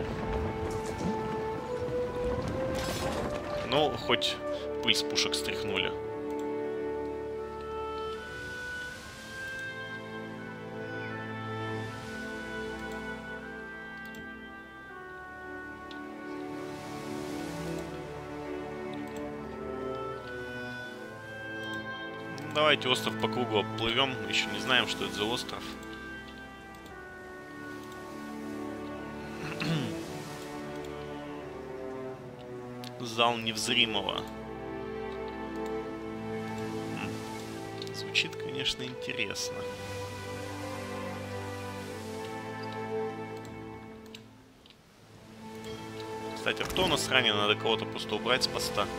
Ну, хоть пыль с пушек стряхнули. Давайте остров по кругу обплывем. Еще не знаем, что это за остров. Зал невзримого. Звучит, конечно, интересно. Кстати, а кто у нас ранен? Надо кого-то просто убрать с поста.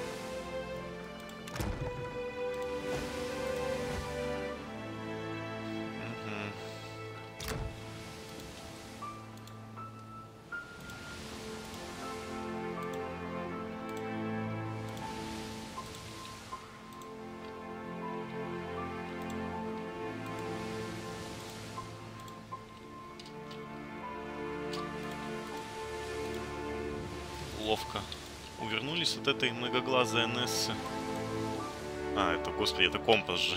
Ловко увернулись от этой многоглазой Энессы. А, это, господи, это компас же.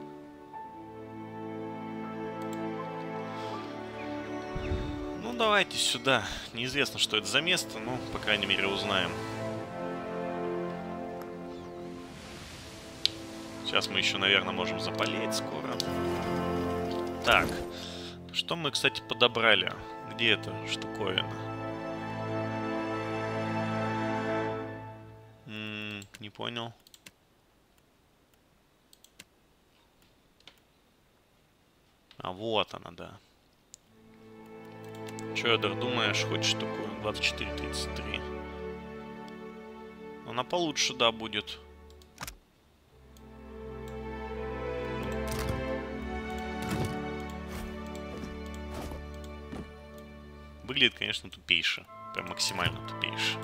Ну, давайте сюда. Неизвестно, что это за место, но, по крайней мере, узнаем. Сейчас мы еще, наверное, можем запалить скоро. Так. Что мы, кстати, подобрали? Где эта штуковина? Не понял. А вот она, да. Че, Эдер, думаешь, хочешь такую? 24-33. Она получше, да, будет. Выглядит, конечно, тупейше. Прям максимально тупейше.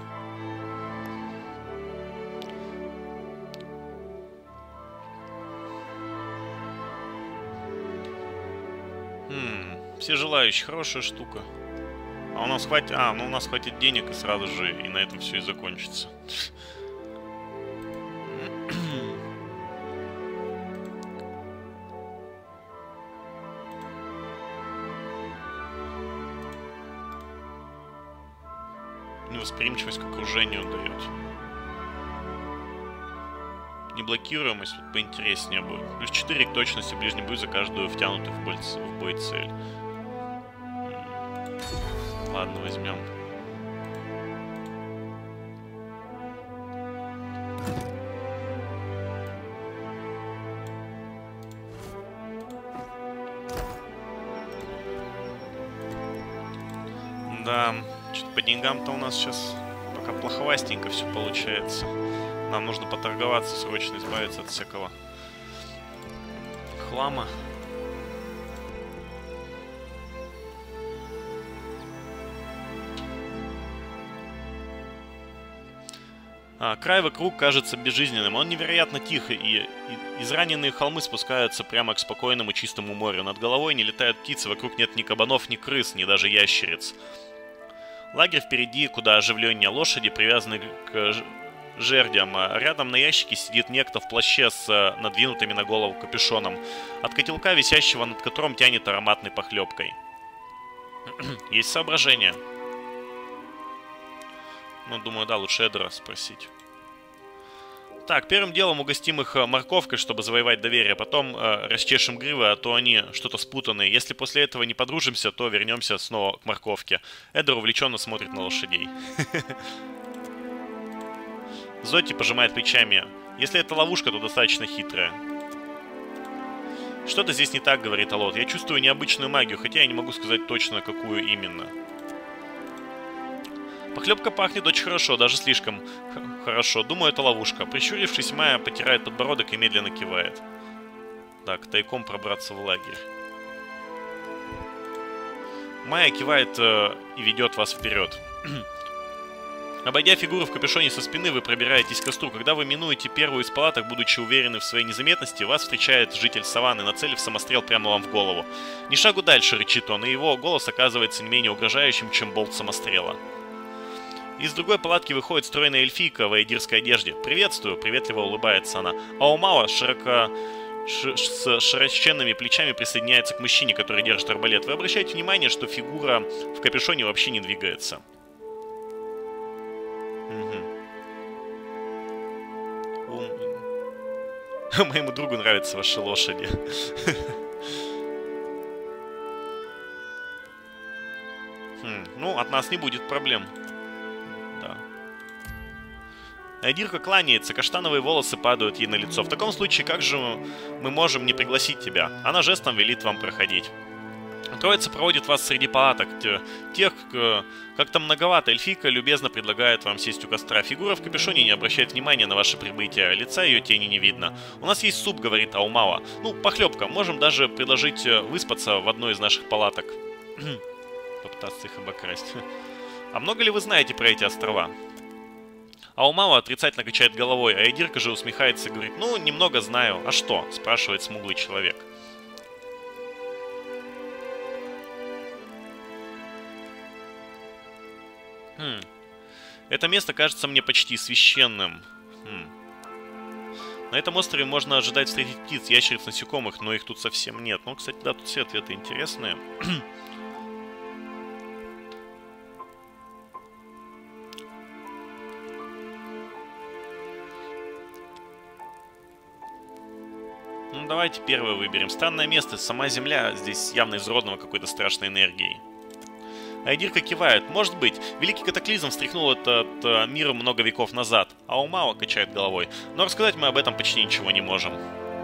Все желающие, хорошая штука. А у нас хватит... ну у нас хватит денег и сразу же и на этом все и закончится. Невосприимчивость к окружению дает. Неблокируемость вот поинтереснее будет. Плюс 4 к точности в ближнем бою за каждую втянутую в бой цель. Ладно, возьмем. Да, что-то по деньгам-то у нас сейчас пока плоховастенько все получается. Нам нужно поторговаться, срочно избавиться от всякого хлама. Край вокруг кажется безжизненным. Он невероятно тихо, и израненные холмы спускаются прямо к спокойному чистому морю. Над головой не летают птицы, вокруг нет ни кабанов, ни крыс, ни даже ящериц. Лагерь впереди, куда оживленнее лошади, привязаны к жердям. Рядом на ящике сидит некто в плаще с надвинутыми на голову капюшоном. От котелка, висящего над которым, тянет ароматной похлебкой. Есть соображения? Ну, думаю, да, лучше Эдера спросить. Так, первым делом угостим их морковкой, чтобы завоевать доверие. Потом расчешем гривы, а то они что-то спутанные. Если после этого не подружимся, то вернемся снова к морковке. Эдер увлеченно смотрит на лошадей. Зоти пожимает плечами. Если это ловушка, то достаточно хитрая. Что-то здесь не так, говорит Алот. Я чувствую необычную магию, хотя я не могу сказать точно, какую именно. Похлебка пахнет очень хорошо, даже слишком хорошо. Думаю, это ловушка. Прищурившись, Майя потирает подбородок и медленно кивает. Так, тайком пробраться в лагерь. Майя кивает и ведет вас вперед. Обойдя фигуру в капюшоне со спины, вы пробираетесь к костру. Когда вы минуете первую из палаток, будучи уверены в своей незаметности, вас встречает житель саванны, нацелив самострел прямо вам в голову. «Ни шагу дальше», — рычит он, и его голос оказывается не менее угрожающим, чем болт самострела. Из другой палатки выходит стройная эльфийка в аэдирской одежде. «Приветствую», — приветливо улыбается она. Аумала с широченными плечами присоединяется к мужчине, который держит арбалет. Вы обращаете внимание, что фигура в капюшоне вообще не двигается. Моему другу нравятся ваши лошади. Ну, от нас не будет проблем. Да. Айдирка кланяется, каштановые волосы падают ей на лицо. В таком случае, как же мы можем не пригласить тебя? Она жестом велит вам проходить. Троица проводит вас среди палаток. Тех, как-то многовато. Эльфийка любезно предлагает вам сесть у костра. Фигура в капюшоне не обращает внимания на ваше прибытие. Лица ее тени не видно. «У нас есть суп», — говорит Аумала. «Ну, похлебка. Можем даже предложить выспаться в одной из наших палаток». Попытаться их обокрасть. «А много ли вы знаете про эти острова?» Аумала отрицательно качает головой, а Айдирка же усмехается и говорит: «Ну, немного знаю. А что?» — спрашивает смуглый человек. Это место кажется мне почти священным. На этом острове можно ожидать встретить птиц, ящериц, насекомых, но их тут совсем нет. Ну, кстати, да, тут все ответы интересные. давайте первое выберем. Странное место, сама Земля здесь явно изродного какой-то страшной энергией. Айдирка кивает. Может быть, великий катаклизм встряхнул этот мир много веков назад. А Аумао качает головой. Но рассказать мы об этом почти ничего не можем.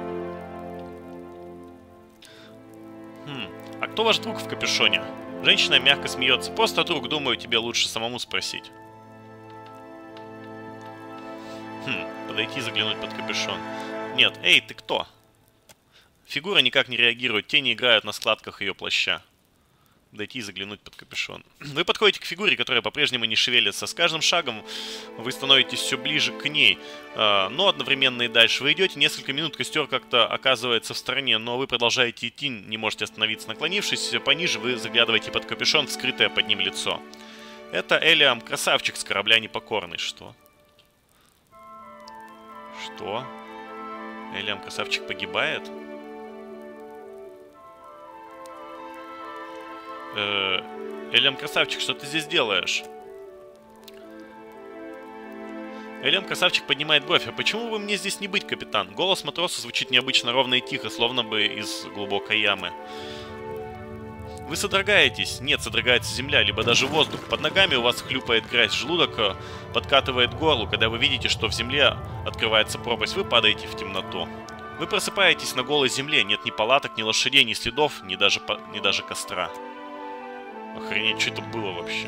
А кто ваш друг в капюшоне? Женщина мягко смеется. Просто друг, думаю, тебе лучше самому спросить. Подойти и заглянуть под капюшон. Нет, эй, ты кто? Фигура никак не реагирует, тени играют на складках ее плаща. Дойти и заглянуть под капюшон. Вы подходите к фигуре, которая по-прежнему не шевелится. С каждым шагом вы становитесь все ближе к ней, но одновременно и дальше. Вы идете несколько минут, костер как-то оказывается в стороне, но вы продолжаете идти, не можете остановиться. Наклонившись пониже, вы заглядываете под капюшон в скрытое под ним лицо. Это Элиам, красавчик с корабля Непокорный. Что? Что? Элиам, красавчик, погибает? Элиам, красавчик, что ты здесь делаешь? Элиам, красавчик, поднимает бровь. А почему бы мне здесь не быть, капитан? Голос матроса звучит необычно ровно и тихо, словно бы из глубокой ямы. Вы содрогаетесь. Нет, содрогается земля, либо даже воздух. Под ногами у вас хлюпает грязь, желудок подкатывает к горлу. Когда вы видите, что в земле открывается пропасть, вы падаете в темноту. Вы просыпаетесь на голой земле. Нет ни палаток, ни лошадей, ни следов, ни даже костра. Охренеть, что это было вообще?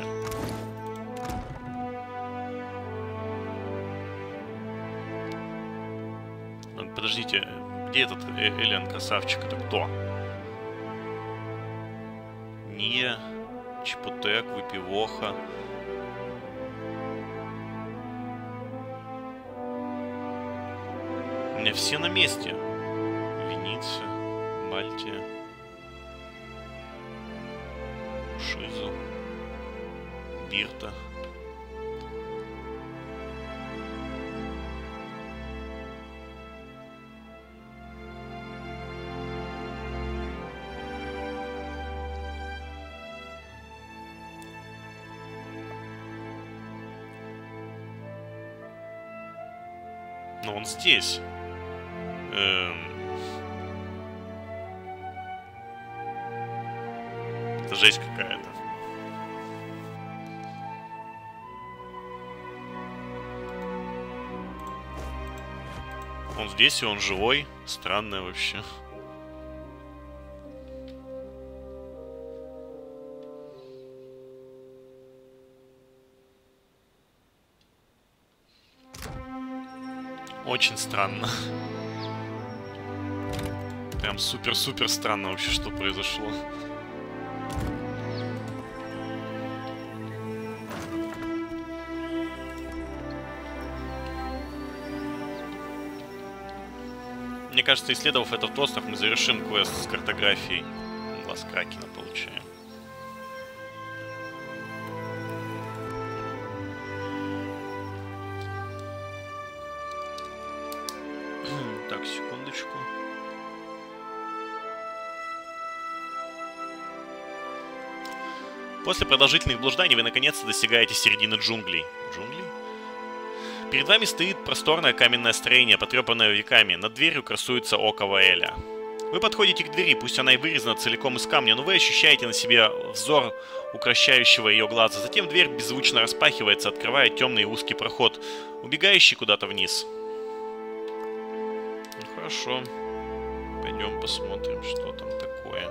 Подождите, где этот Элиам красавчик? Это кто? Ния, Чепутек, Выпивоха. У меня все на месте. Венеция, Бальтия. Шизу, Бирта. Но он здесь. Это жесть какая-то. Он здесь, и он живой. Странное вообще. Очень странно. Прям супер-супер странно вообще, что произошло. Мне кажется, исследовав этот остров, мы завершим квест с картографией. Глаз Кракена получаем. Так, секундочку. После продолжительных блужданий вы наконец-то достигаете середины джунглей. Джунглей? Перед вами стоит просторное каменное строение, потрепанное веками. Над дверью красуется око Ваэля. Вы подходите к двери, пусть она и вырезана целиком из камня, но вы ощущаете на себе взор укращающего ее глаза. Затем дверь беззвучно распахивается, открывая темный и узкий проход, убегающий куда-то вниз. Ну хорошо. Пойдем посмотрим, что там такое.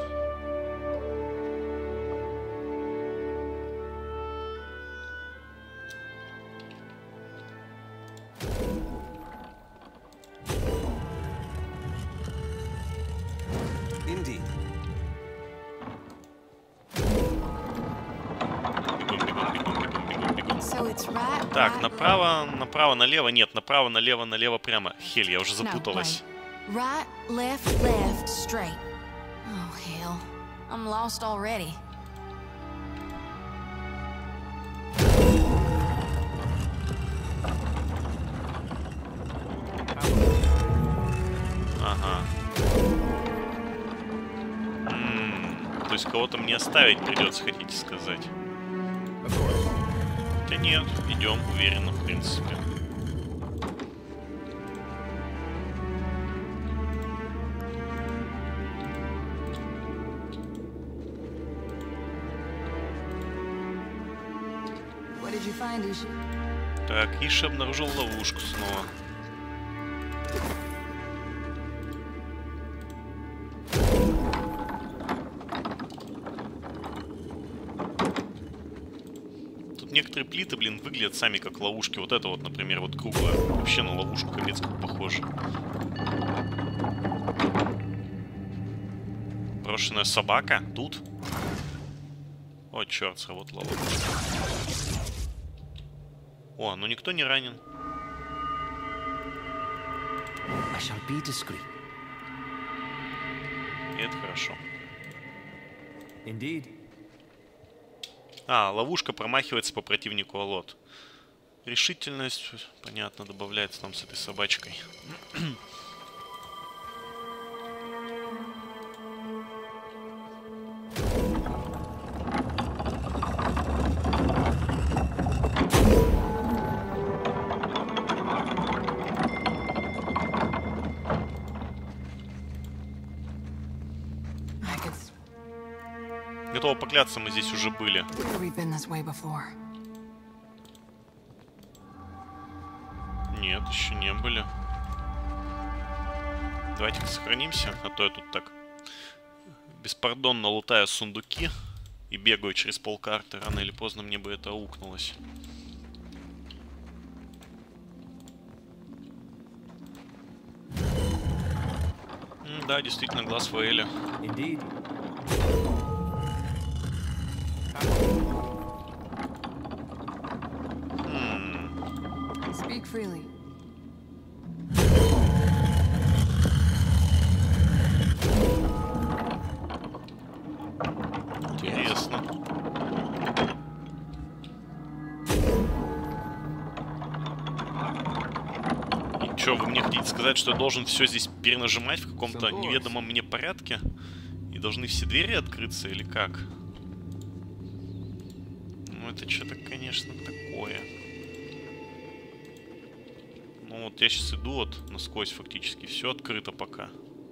Так, направо, налево, нет, направо, налево, налево, прямо. Хель, я уже запуталась. Right, left, left, straight. Oh, hell. I'm lost already. Ага. То есть кого-то мне оставить придется, хотите сказать? Да нет, идем уверенно, в принципе. Так, Иша обнаружил ловушку снова. Тут некоторые плиты, блин, выглядят сами как ловушки. Вот это вот, например, вот круглая. Вообще на ловушку капец как похоже. Брошенная собака? Тут? О, черт, сработала ловушка. О, ну никто не ранен. И это хорошо. А, ловушка промахивается по противнику Алот. Решительность, понятно, добавляется нам с этой собачкой. Готово поклясться, мы здесь уже были. Нет, еще не были. Давайте-ка сохранимся, а то я тут так беспардонно лутаю сундуки и бегаю через полкарты. Рано или поздно мне бы это аукнулось. Да, действительно, глаз Ваэля. Speak freely. Интересно. И чё, вы мне хотите сказать, что я должен все здесь перенажимать в каком-то неведомом мне порядке? И должны все двери открыться или как? Ну это что-то, конечно, такое. Ну вот я сейчас иду вот насквозь фактически. Все открыто пока.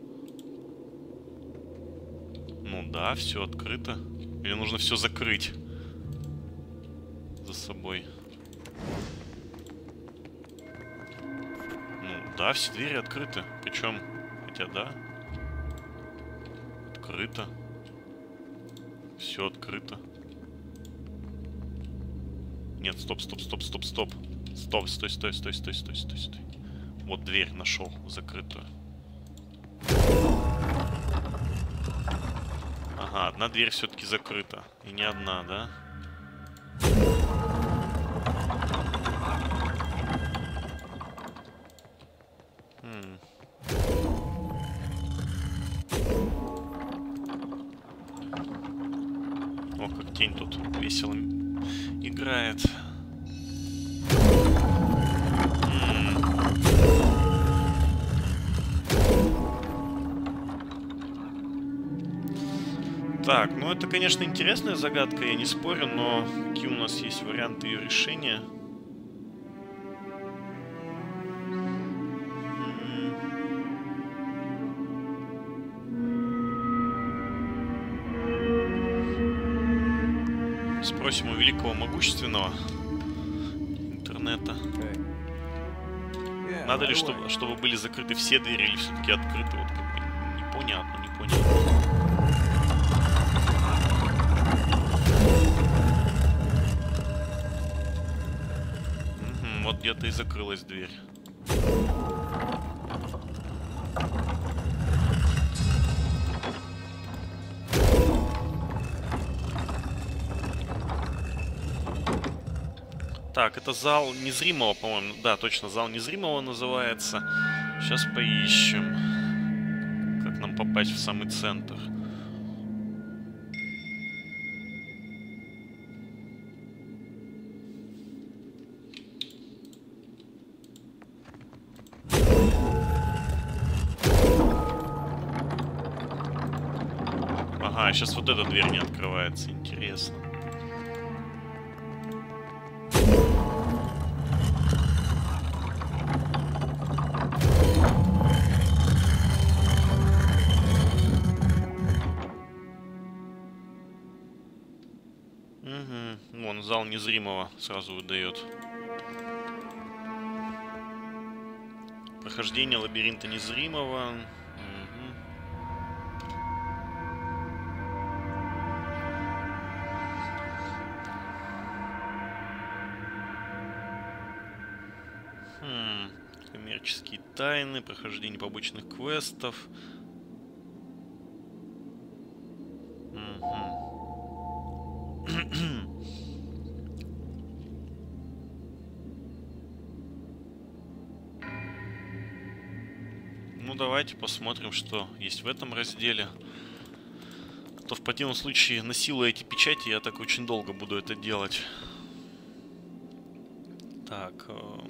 Ну да, все открыто. Или нужно все закрыть за собой? Ну да, все двери открыты. Причем, хотя да. Открыто. Все открыто. Нет, стоп. Стоп, стой. Вот дверь нашел закрытую. Ага, одна дверь все-таки закрыта. И не одна, да? О, как тень тут весело играет. Так, ну это, конечно, интересная загадка, я не спорю, но какие у нас есть варианты ее решения? Спросим у великого могущественного интернета. Надо ли, чтобы были закрыты все двери или все-таки открыты? Вот как бы непонятно. Вот где-то и закрылась дверь. Так, это зал незримого, по-моему. Да, точно, зал незримого называется. Сейчас поищем, как нам попасть в самый центр. Ага, сейчас вот эта дверь не открывается. Интересно. зал незримого сразу выдает. Прохождение лабиринта незримого. Коммерческие тайны, прохождение побочных квестов. Ну, давайте посмотрим, что есть в этом разделе. То в противном случае, насилуя эти печати, я так очень долго буду это делать. Так.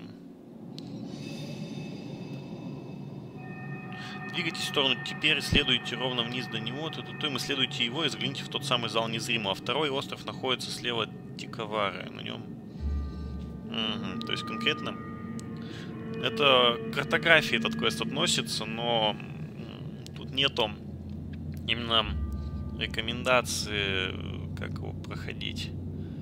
Двигайтесь в сторону теперь, следуйте ровно вниз до него, то исследуйте его и загляните в тот самый зал незримого. Второй остров находится слева от Тикавары. На нем. То есть конкретно это к картографии этот квест относится, но тут нету именно рекомендации, как его проходить.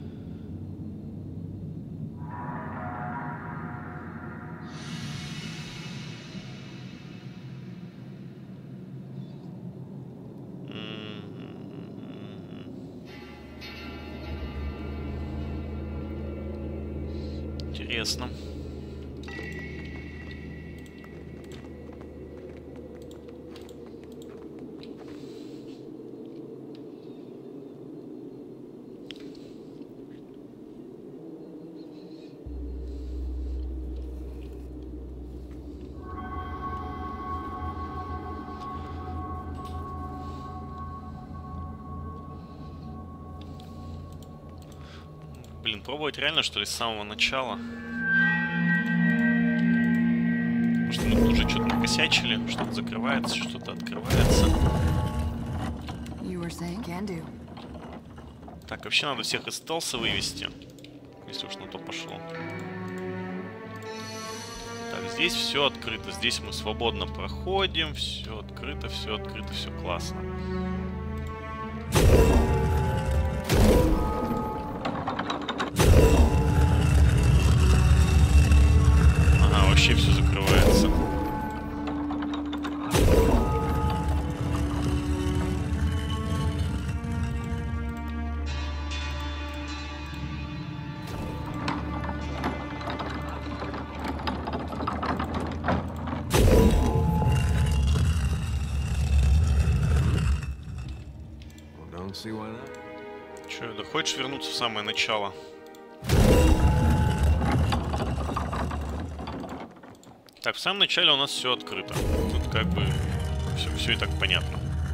Интересно. Блин, пробовать реально, что ли, с самого начала? Потому что мы тут уже что-то накосячили, что-то закрывается, что-то открывается. Так, вообще надо всех из стелса вывести, если уж на то пошло. Так, здесь все открыто, здесь мы свободно проходим, все открыто, все классно. Вообще все закрывается. Че, да хочешь вернуться в самое начало? Так, в самом начале у нас все открыто. Тут как бы все и так понятно.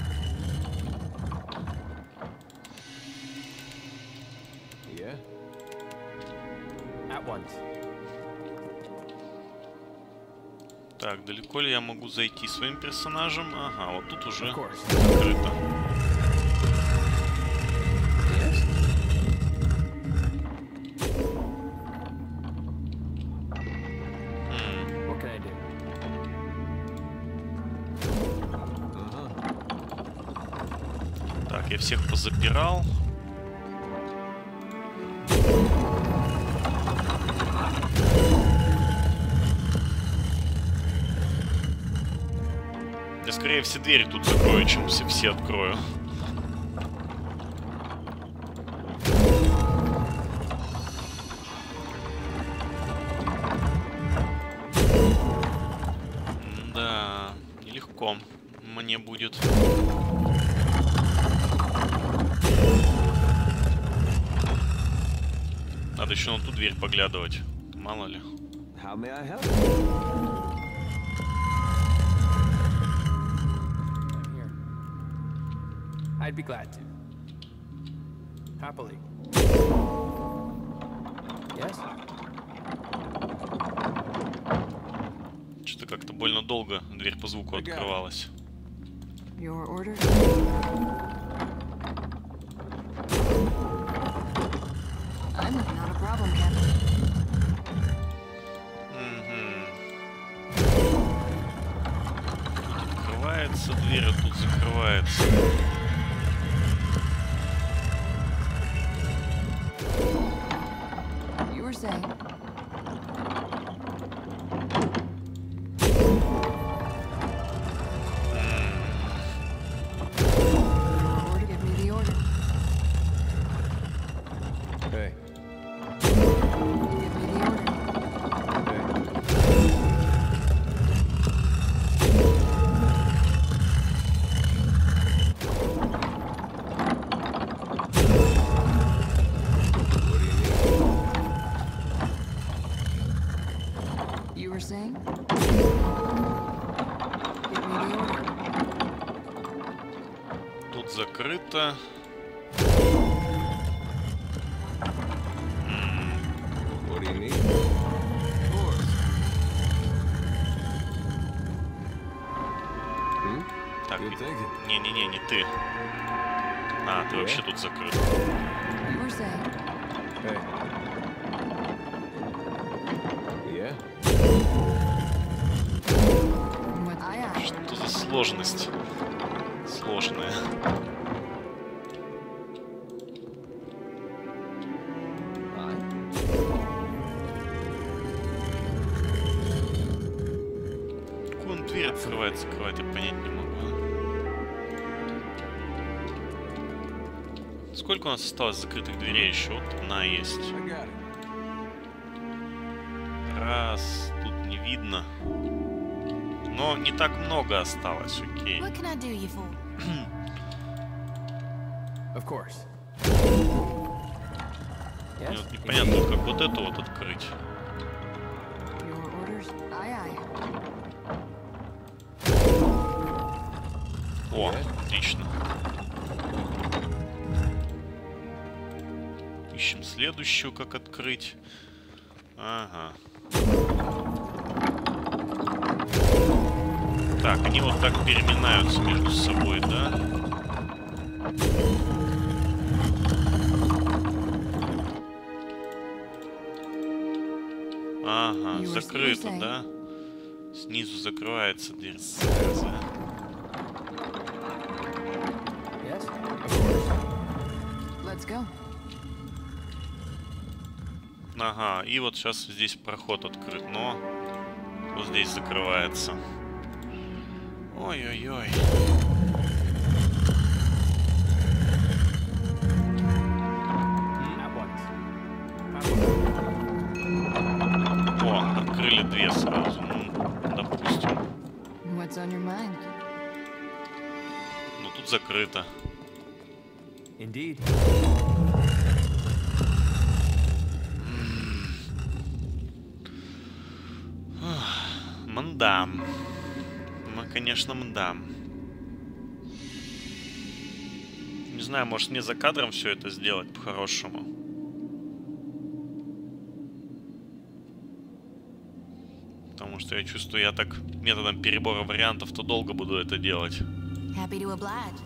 Так, далеко ли я могу зайти своим персонажем? Ага, вот тут уже открыто. Так, я всех позапирал. Я скорее все двери тут закрою, чем все открою. Да, нелегко мне будет. Надо еще на ту дверь поглядывать. Мало ли. I'd be glad to. Happily. Yes? Что-то как-то больно долго дверь по звуку открывалась. Your order? I'm not a problem, Captain. Тут открывается дверь, а тут закрывается. Тут закрыто. Так, не-не-не, не ты. А, ты вообще тут закрыт. Что за сложность? Сложная. Как он дверь открывает, закрывает, я понять не могу. Сколько у нас осталось закрытых дверей еще? Вот одна есть. Раз, тут не видно. Но не так много осталось, окей. What can I do you for? Of course. Мне вот непонятно, как вот это вот открыть. Your orders? Aye, aye. О, отлично. Ищем следующую, как открыть. Ага. Так, они вот так переминаются между собой, да? Ага, закрыто, да? Снизу закрывается дверь снизу. Let's go. Ага, и вот сейчас здесь проход открыт, но вот здесь закрывается. Ой-ой-ой. О, открыли две сразу. Ну, допустим. What's on your mind? Ну, тут закрыто. Indeed. Мандам. Ну, конечно, мандам. Не знаю, может мне за кадром все это сделать по-хорошему. Потому что я чувствую, я так методом перебора вариантов-то долго буду это делать. Happy to oblige.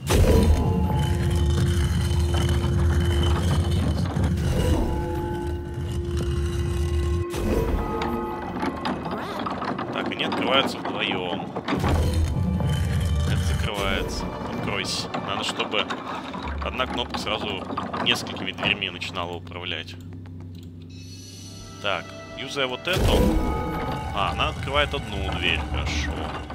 Так, они открываются вдвоем. Это закрывается. Откройся. Надо, чтобы одна кнопка сразу несколькими дверьми начинала управлять. Так, юзая вот эту. А, она открывает одну дверь. Хорошо.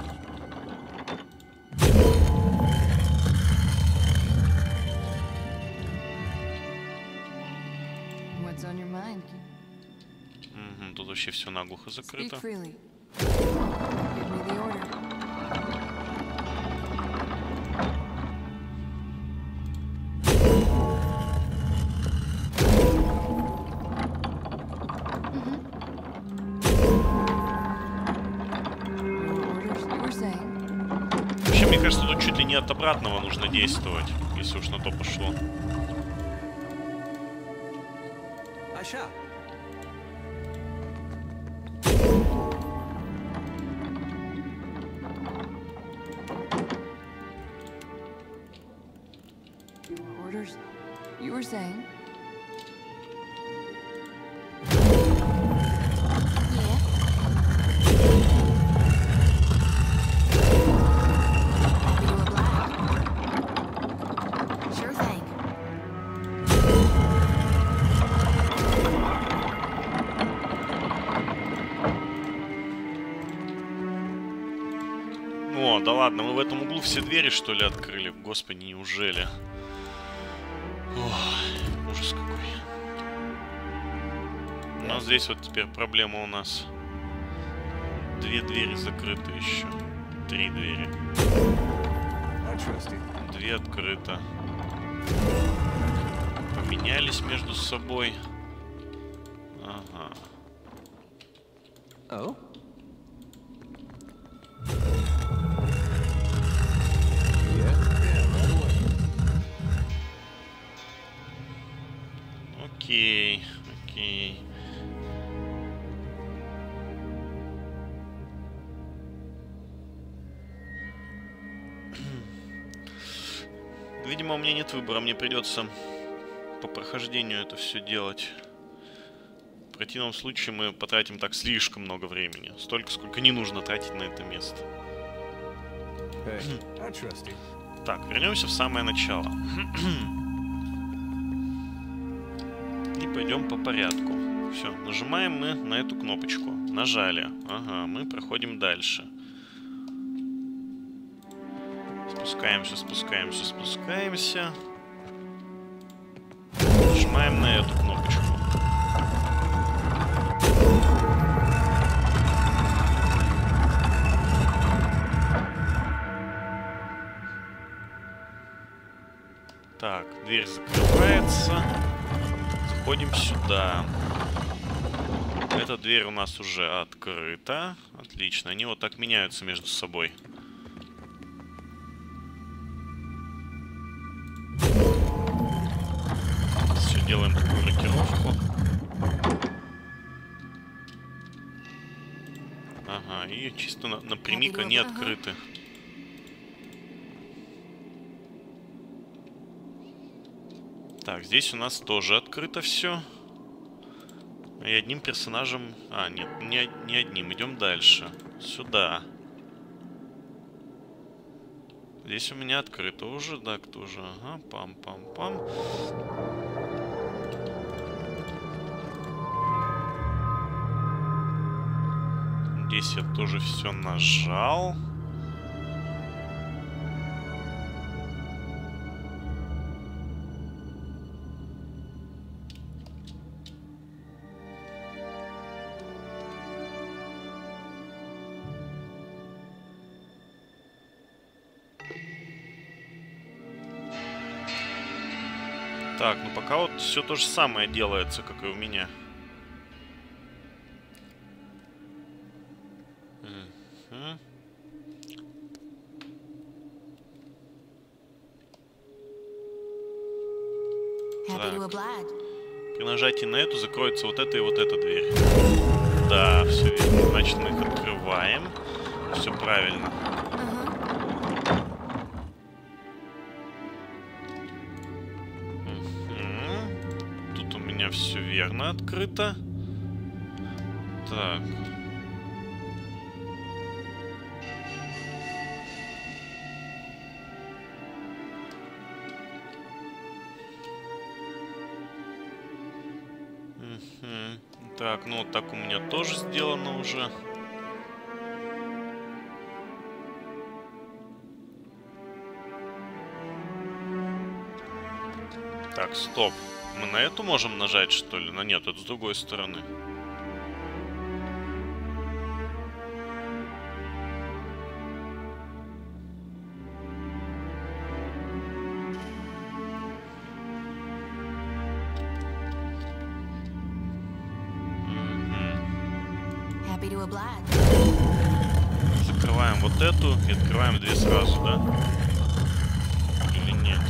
What's on your mind? Угу, тут вообще все наглухо закрыто. Speak freely. Give me the order. Вообще, мне кажется, тут чуть ли не от обратного нужно действовать, если уж на то пошло. Orders. You were saying? О, да ладно, мы в этом углу все двери, что ли, открыли? Господи, неужели? Ой, ужас какой. Но здесь вот теперь проблема у нас. Две двери закрыты еще. Три двери. Две открыто. Поменялись между собой. Ага. Видимо, у меня нет выбора, мне придется по прохождению это все делать. В противном случае мы потратим так слишком много времени. Столько, сколько не нужно тратить на это место. Так, вернемся в самое начало. И пойдем по порядку. Все, нажимаем мы на эту кнопочку. Нажали. Ага, мы проходим дальше. Спускаемся, спускаемся, спускаемся. Нажимаем на эту кнопочку. Так, дверь закрывается. Заходим сюда. Эта дверь у нас уже открыта. Отлично. Они вот так меняются между собой. Все, делаем такую рокировку. Ага, и чисто напрямик они открыты. Так, здесь у нас тоже открыто все. И одним персонажем... А, нет, не одним. Идем дальше. Сюда. Здесь у меня открыто уже. Так, тоже. Ага, пам-пам-пам. Здесь я тоже все нажал. Так, ну пока вот все то же самое делается, как и у меня. При нажатии на эту закроется вот эта и вот эта дверь. Да, все верно. Значит, мы их открываем. Все правильно. Тут у меня все верно открыто. Так. Так, ну вот так у меня тоже сделано уже. Так, стоп. Мы на эту можем нажать, что ли? Но нет, это с другой стороны. Закрываем вот эту и открываем две сразу, да? Или нет?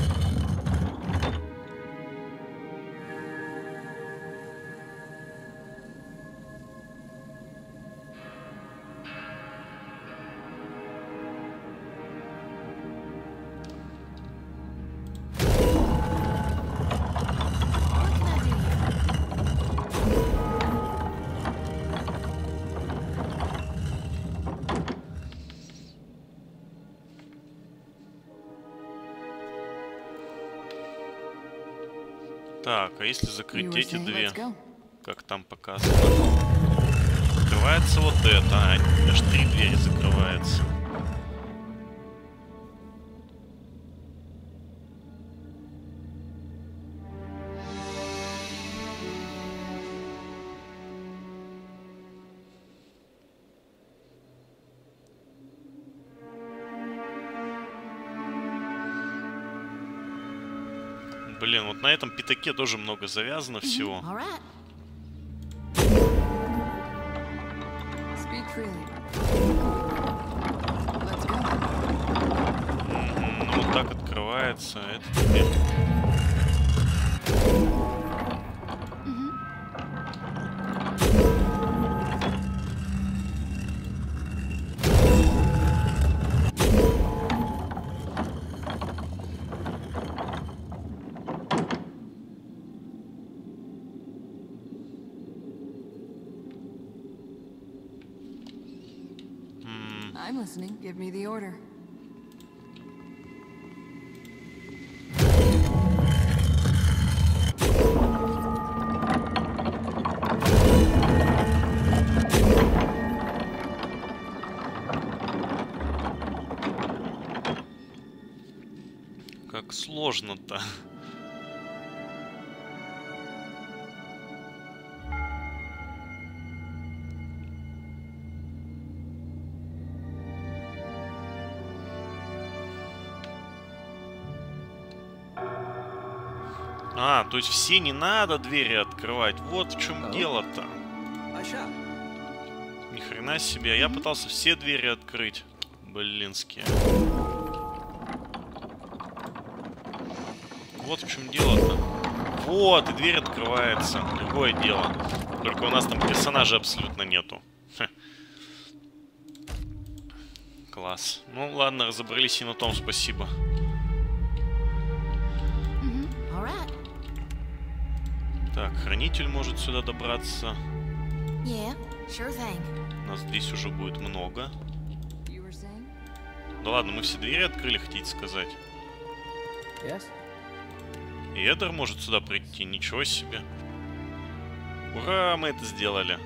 Так, а если закрыть эти две, как там показано? Открывается вот это, аж 3 двери закрывается. Блин, вот на этом пятаке тоже много завязано всего. Ну, вот так открывается. Это теперь... I'm listening. Give me the order. Как сложно-то. А, то есть все не надо двери открывать. Вот в чем дело-то. Ни хрена себе. Я пытался все двери открыть. Блинские. Вот в чем дело-то. Вот, и дверь открывается. Другое дело. Только у нас там персонажей абсолютно нету. Ха. Класс. Ну ладно, разобрались и на том спасибо. Так, хранитель может сюда добраться. Нас здесь уже будет много. Да ладно, мы все двери открыли, хотите сказать? И Эдер может сюда прийти, ничего себе. Ура, мы это сделали.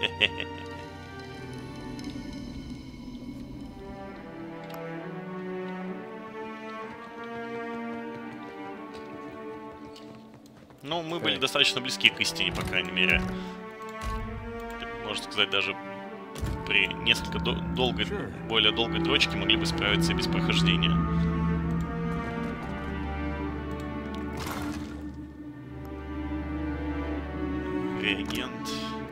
Ну, мы были достаточно близки к истине, по крайней мере. Можно сказать, даже при несколько более долгой дрочке могли бы справиться и без прохождения. Реагент.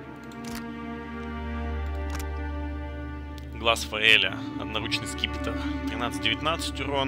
Глаз Фаэля. Одноручный скипетр. 13-19 урон.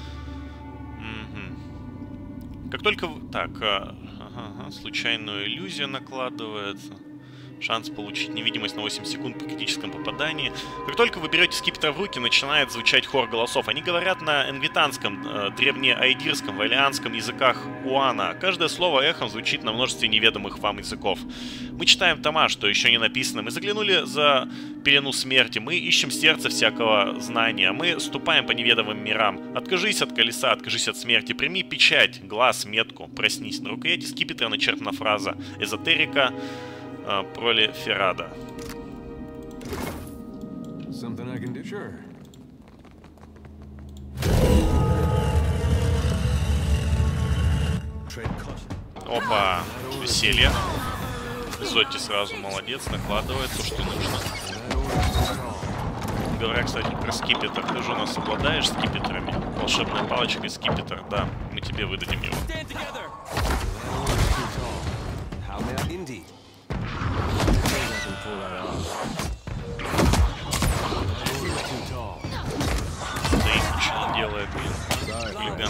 Угу. Как только... Так, случайную иллюзию накладывается. Шанс получить невидимость на 8 секунд при критическом попадании. Как только вы берете скипетр в руки, начинает звучать хор голосов. Они говорят на энвитанском, древнеайдирском, валианском языках Уана. Каждое слово эхом звучит на множестве неведомых вам языков. Мы читаем тома, что еще не написано. Мы заглянули за пелену смерти. Мы ищем сердце всякого знания. Мы ступаем по неведомым мирам. Откажись от колеса, откажись от смерти. Прими печать, глаз, метку. Проснись. На рукояти скипетра начертана фраза эзотерика пролиферада. Опа, веселье. Зотти сразу молодец, накладывает то, что нужно. Говоря, кстати, про скипетр, ты же у нас обладаешь скипетрами. Волшебная палочка и скипетр, да, мы тебе выдадим его. Стоит, ничего не делает, блин. Элегантно.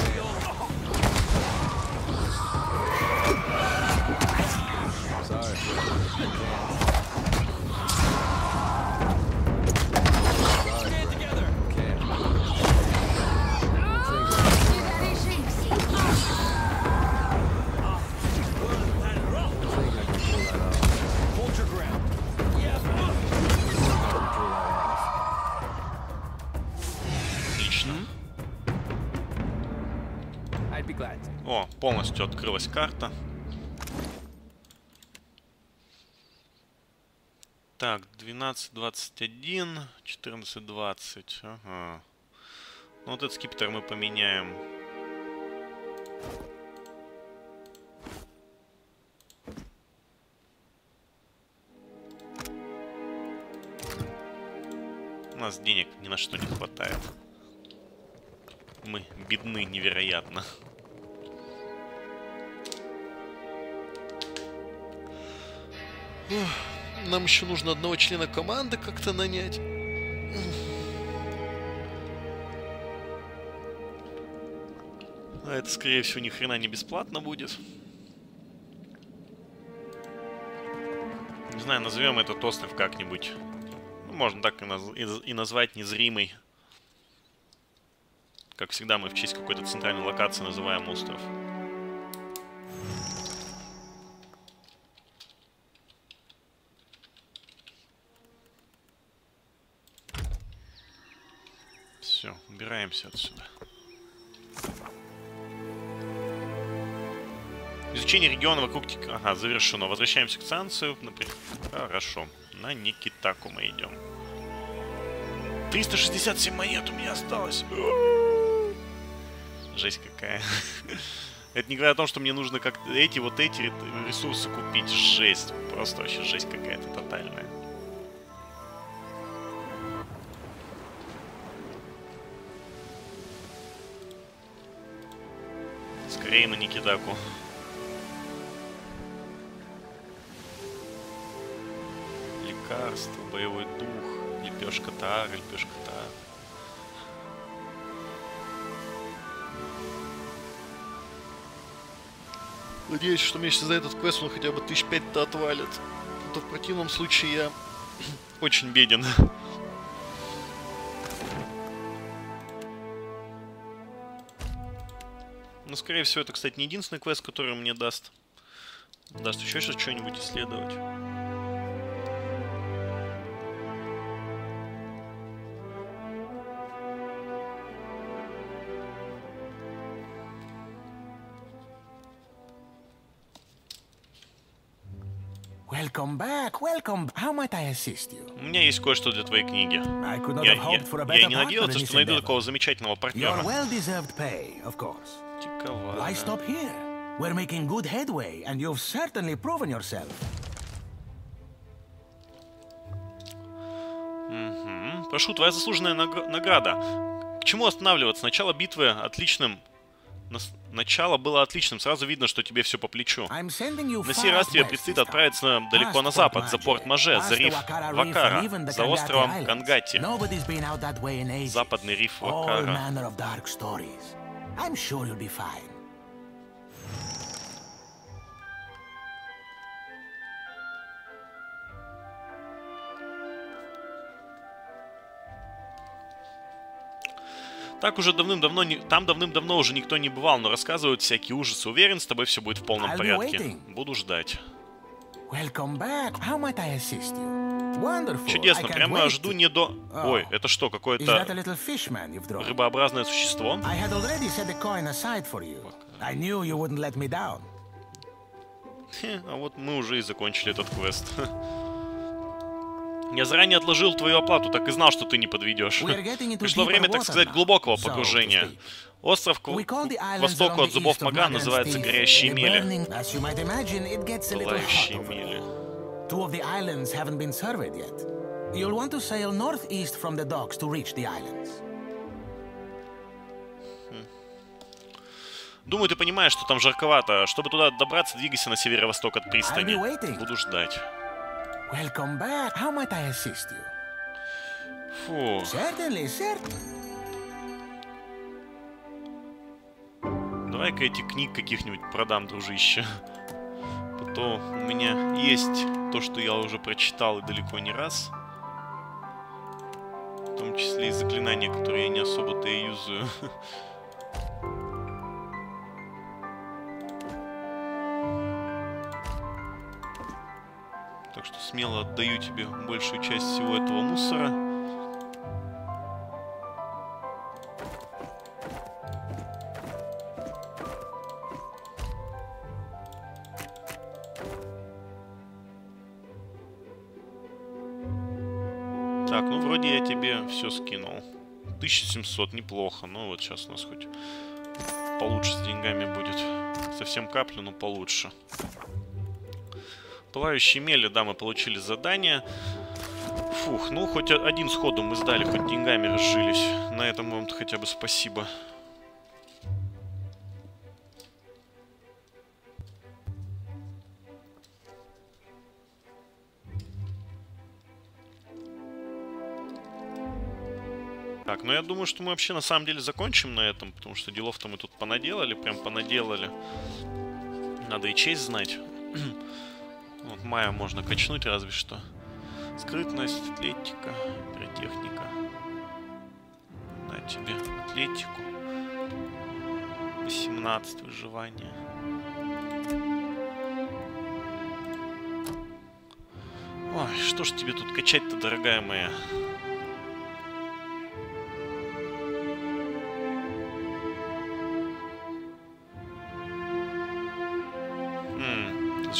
О, полностью открылась карта. Так, 12-21, 14-20. Ага. Ну, вот этот скипетр мы поменяем. У нас денег ни на что не хватает. Мы бедны невероятно. Нам еще нужно одного члена команды как-то нанять. А это, скорее всего, ни хрена не бесплатно будет. Не знаю, назовем этот остров как-нибудь. Ну, можно так и назвать, незримый. Как всегда, мы в честь какой-то центральной локации называем остров. Все, убираемся отсюда. Изучение региона вокруг... Ага, завершено. Возвращаемся к станцию. Хорошо. На Никитаку мы идем. 367 монет у меня осталось. Жесть какая. Это не говоря о том, что мне нужно как-то эти ресурсы купить. Жесть. Просто вообще жесть какая-то тотальная. Скорее на Никитаку. Лекарство, боевой дух, лепешка тара, лепешка тара. Надеюсь, что мне за этот квест он хотя бы 1005-то отвалит. А то в противном случае я очень беден. Но, скорее всего, это, кстати, не единственный квест, который мне даст. Даст еще что-нибудь исследовать. Welcome back, welcome. How might I assist you? У меня есть кое-что для твоей книги. Я не надеялся, что найду такого замечательного партнера. Your well-deserved pay, of course. Why stop here? We're making good headway, and you've certainly proven yourself. Прошу, твоя заслуженная награда. К чему останавливаться? Начало битвы отличным. Начало было отличным, сразу видно, что тебе все по плечу. На сей раз тебе предстоит отправиться далеко на запад, за порт Маже, за риф Вакара, за островом Кангати. Западный риф Вакара. Так уже давным-давно, там давным-давно уже никто не бывал, но рассказывают всякие ужасы. Уверен, с тобой все будет в полном порядке. Буду ждать. Чудесно, прямо жду не до... Ой, это что, какое-то рыбообразное существо? А вот мы уже и закончили этот квест. Я заранее отложил твою оплату, так и знал, что ты не подведешь. Пришло время, так сказать, глубокого погружения. Остров к востоку от зубов Мага называется Горящие мели. Пылающие мели. Думаю, ты понимаешь, что там жарковато. Чтобы туда добраться, двигайся на северо-восток от пристани. Буду ждать. Welcome back. How might I assist you? Фу. Certainly, certainly. Давай-ка этих книг каких-нибудь продам, дружище. А то у меня есть то, что я уже прочитал и далеко не раз. В том числе и заклинания, которые я не особо-то и юзаю. Так что смело отдаю тебе большую часть всего этого мусора. Так, ну вроде я тебе все скинул. 1700, неплохо. Ну вот сейчас у нас хоть получше с деньгами будет. Совсем каплю, но получше. Пылающие мели, да, мы получили задание. Фух, ну хоть один сходу мы сдали, хоть деньгами разжились. На этом вам хотя бы спасибо. Так, ну я думаю, что мы вообще на самом деле закончим на этом, потому что делов-то мы тут понаделали, прям понаделали. Надо и честь знать. Вот Майя можно качнуть разве что. Скрытность, атлетика, пиротехника. На тебе атлетику. 18 выживания. Ой, что ж тебе тут качать-то, дорогая моя?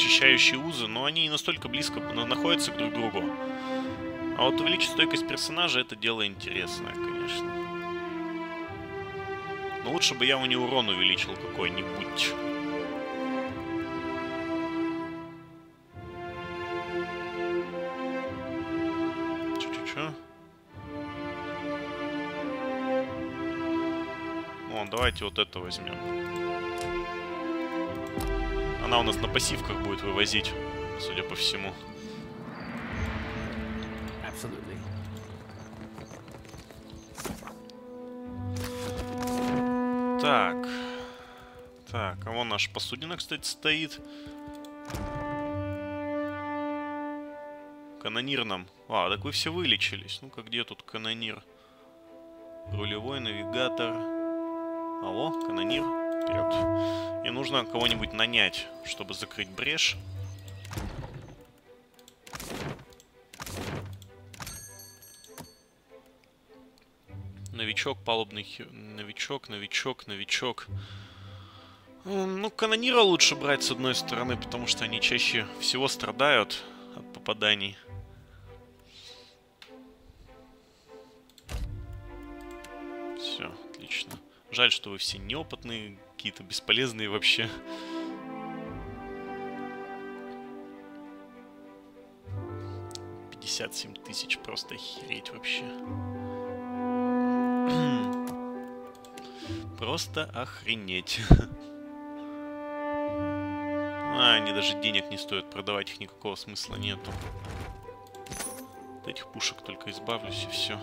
защищающие узы, но они не настолько близко находятся друг к другу. А вот увеличить стойкость персонажа — это дело интересное, конечно. Но лучше бы я у него урон увеличил какой-нибудь. Чё-чё-чё? О, давайте вот это возьмем. Она у нас на пассивках будет вывозить, судя по всему. Так. Так, а вон наш посудина, кстати, стоит. Канонир нам. А, так вы все вылечились. Ну-ка, где тут канонир? Рулевой, навигатор. Алло, канонир. Вперед. Мне нужно кого-нибудь нанять, чтобы закрыть брешь. Новичок, палубный... Новичок. Ну, канонира лучше брать с одной стороны, потому что они чаще всего страдают от попаданий. Все, отлично. Жаль, что вы все неопытные, какие-то бесполезные вообще. $57 000, просто охереть вообще. Просто охренеть. Они даже денег не стоят, продавать их никакого смысла нету. От этих пушек только избавлюсь и все.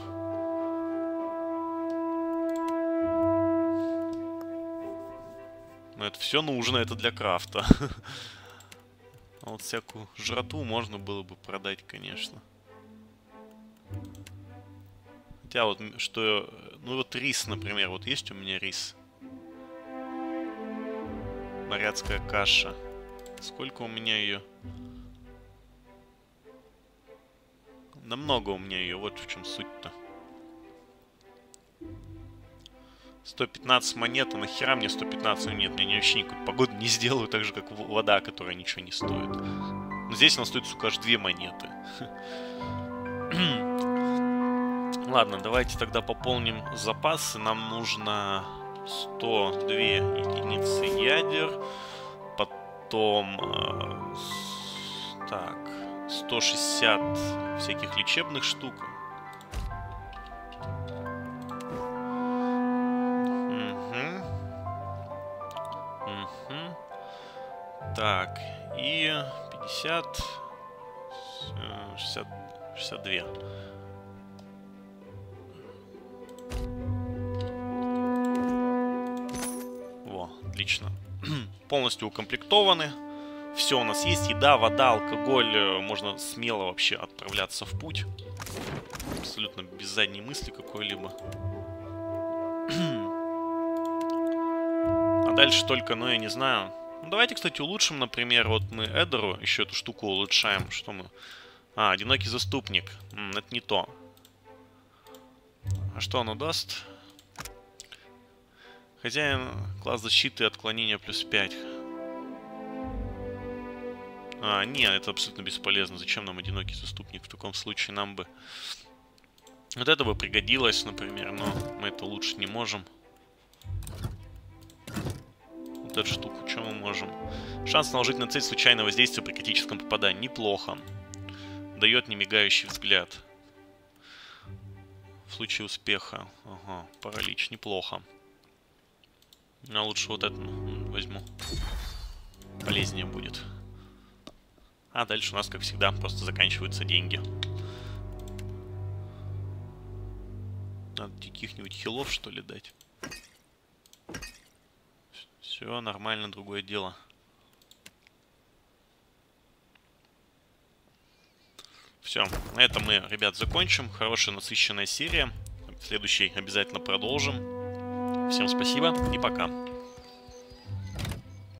Но это все нужно, это для крафта. А вот всякую жратву можно было бы продать, конечно. Хотя вот что... Ну вот рис, например. Вот есть у меня рис. Моряцкая каша. Сколько у меня ее? Намного у меня ее. Вот в чем суть-то. 115 монет. А нахера мне 115 монет? Мне вообще никакой погоды не сделаю. Так же, как вода, которая ничего не стоит. Но здесь она стоит, сука, аж 2 монеты. Ладно, давайте тогда пополним запасы. Нам нужно 102 единицы ядер. Потом... так... 160 всяких лечебных штук. Так, и 50... 62. Во, отлично. Полностью укомплектованы. Все у нас есть. Еда, вода, алкоголь. Можно смело вообще отправляться в путь. Абсолютно без задней мысли какой-либо. А дальше только, ну я не знаю. Ну, давайте, кстати, улучшим, например, вот мы Эдеру еще эту штуку улучшаем. Что мы? А, одинокий заступник. Это не то. А что оно даст? Хозяин, класс защиты, отклонение +5. А, нет, это абсолютно бесполезно. Зачем нам одинокий заступник? В таком случае нам бы... Вот это бы пригодилось, например, но мы это улучшить не можем. Вот эту штуку, что мы можем? Шанс наложить на цель случайное воздействие при критическом попадании. Неплохо. Дает немигающий взгляд. В случае успеха. Ага, паралич. Неплохо. Но лучше вот это возьму. Полезнее будет. А дальше у нас, как всегда, просто заканчиваются деньги. Надо каких-нибудь хилов, что ли, дать. Все нормально, другое дело. Все, на этом мы, ребят, закончим. Хорошая, насыщенная серия. В следующей обязательно продолжим. Всем спасибо и пока.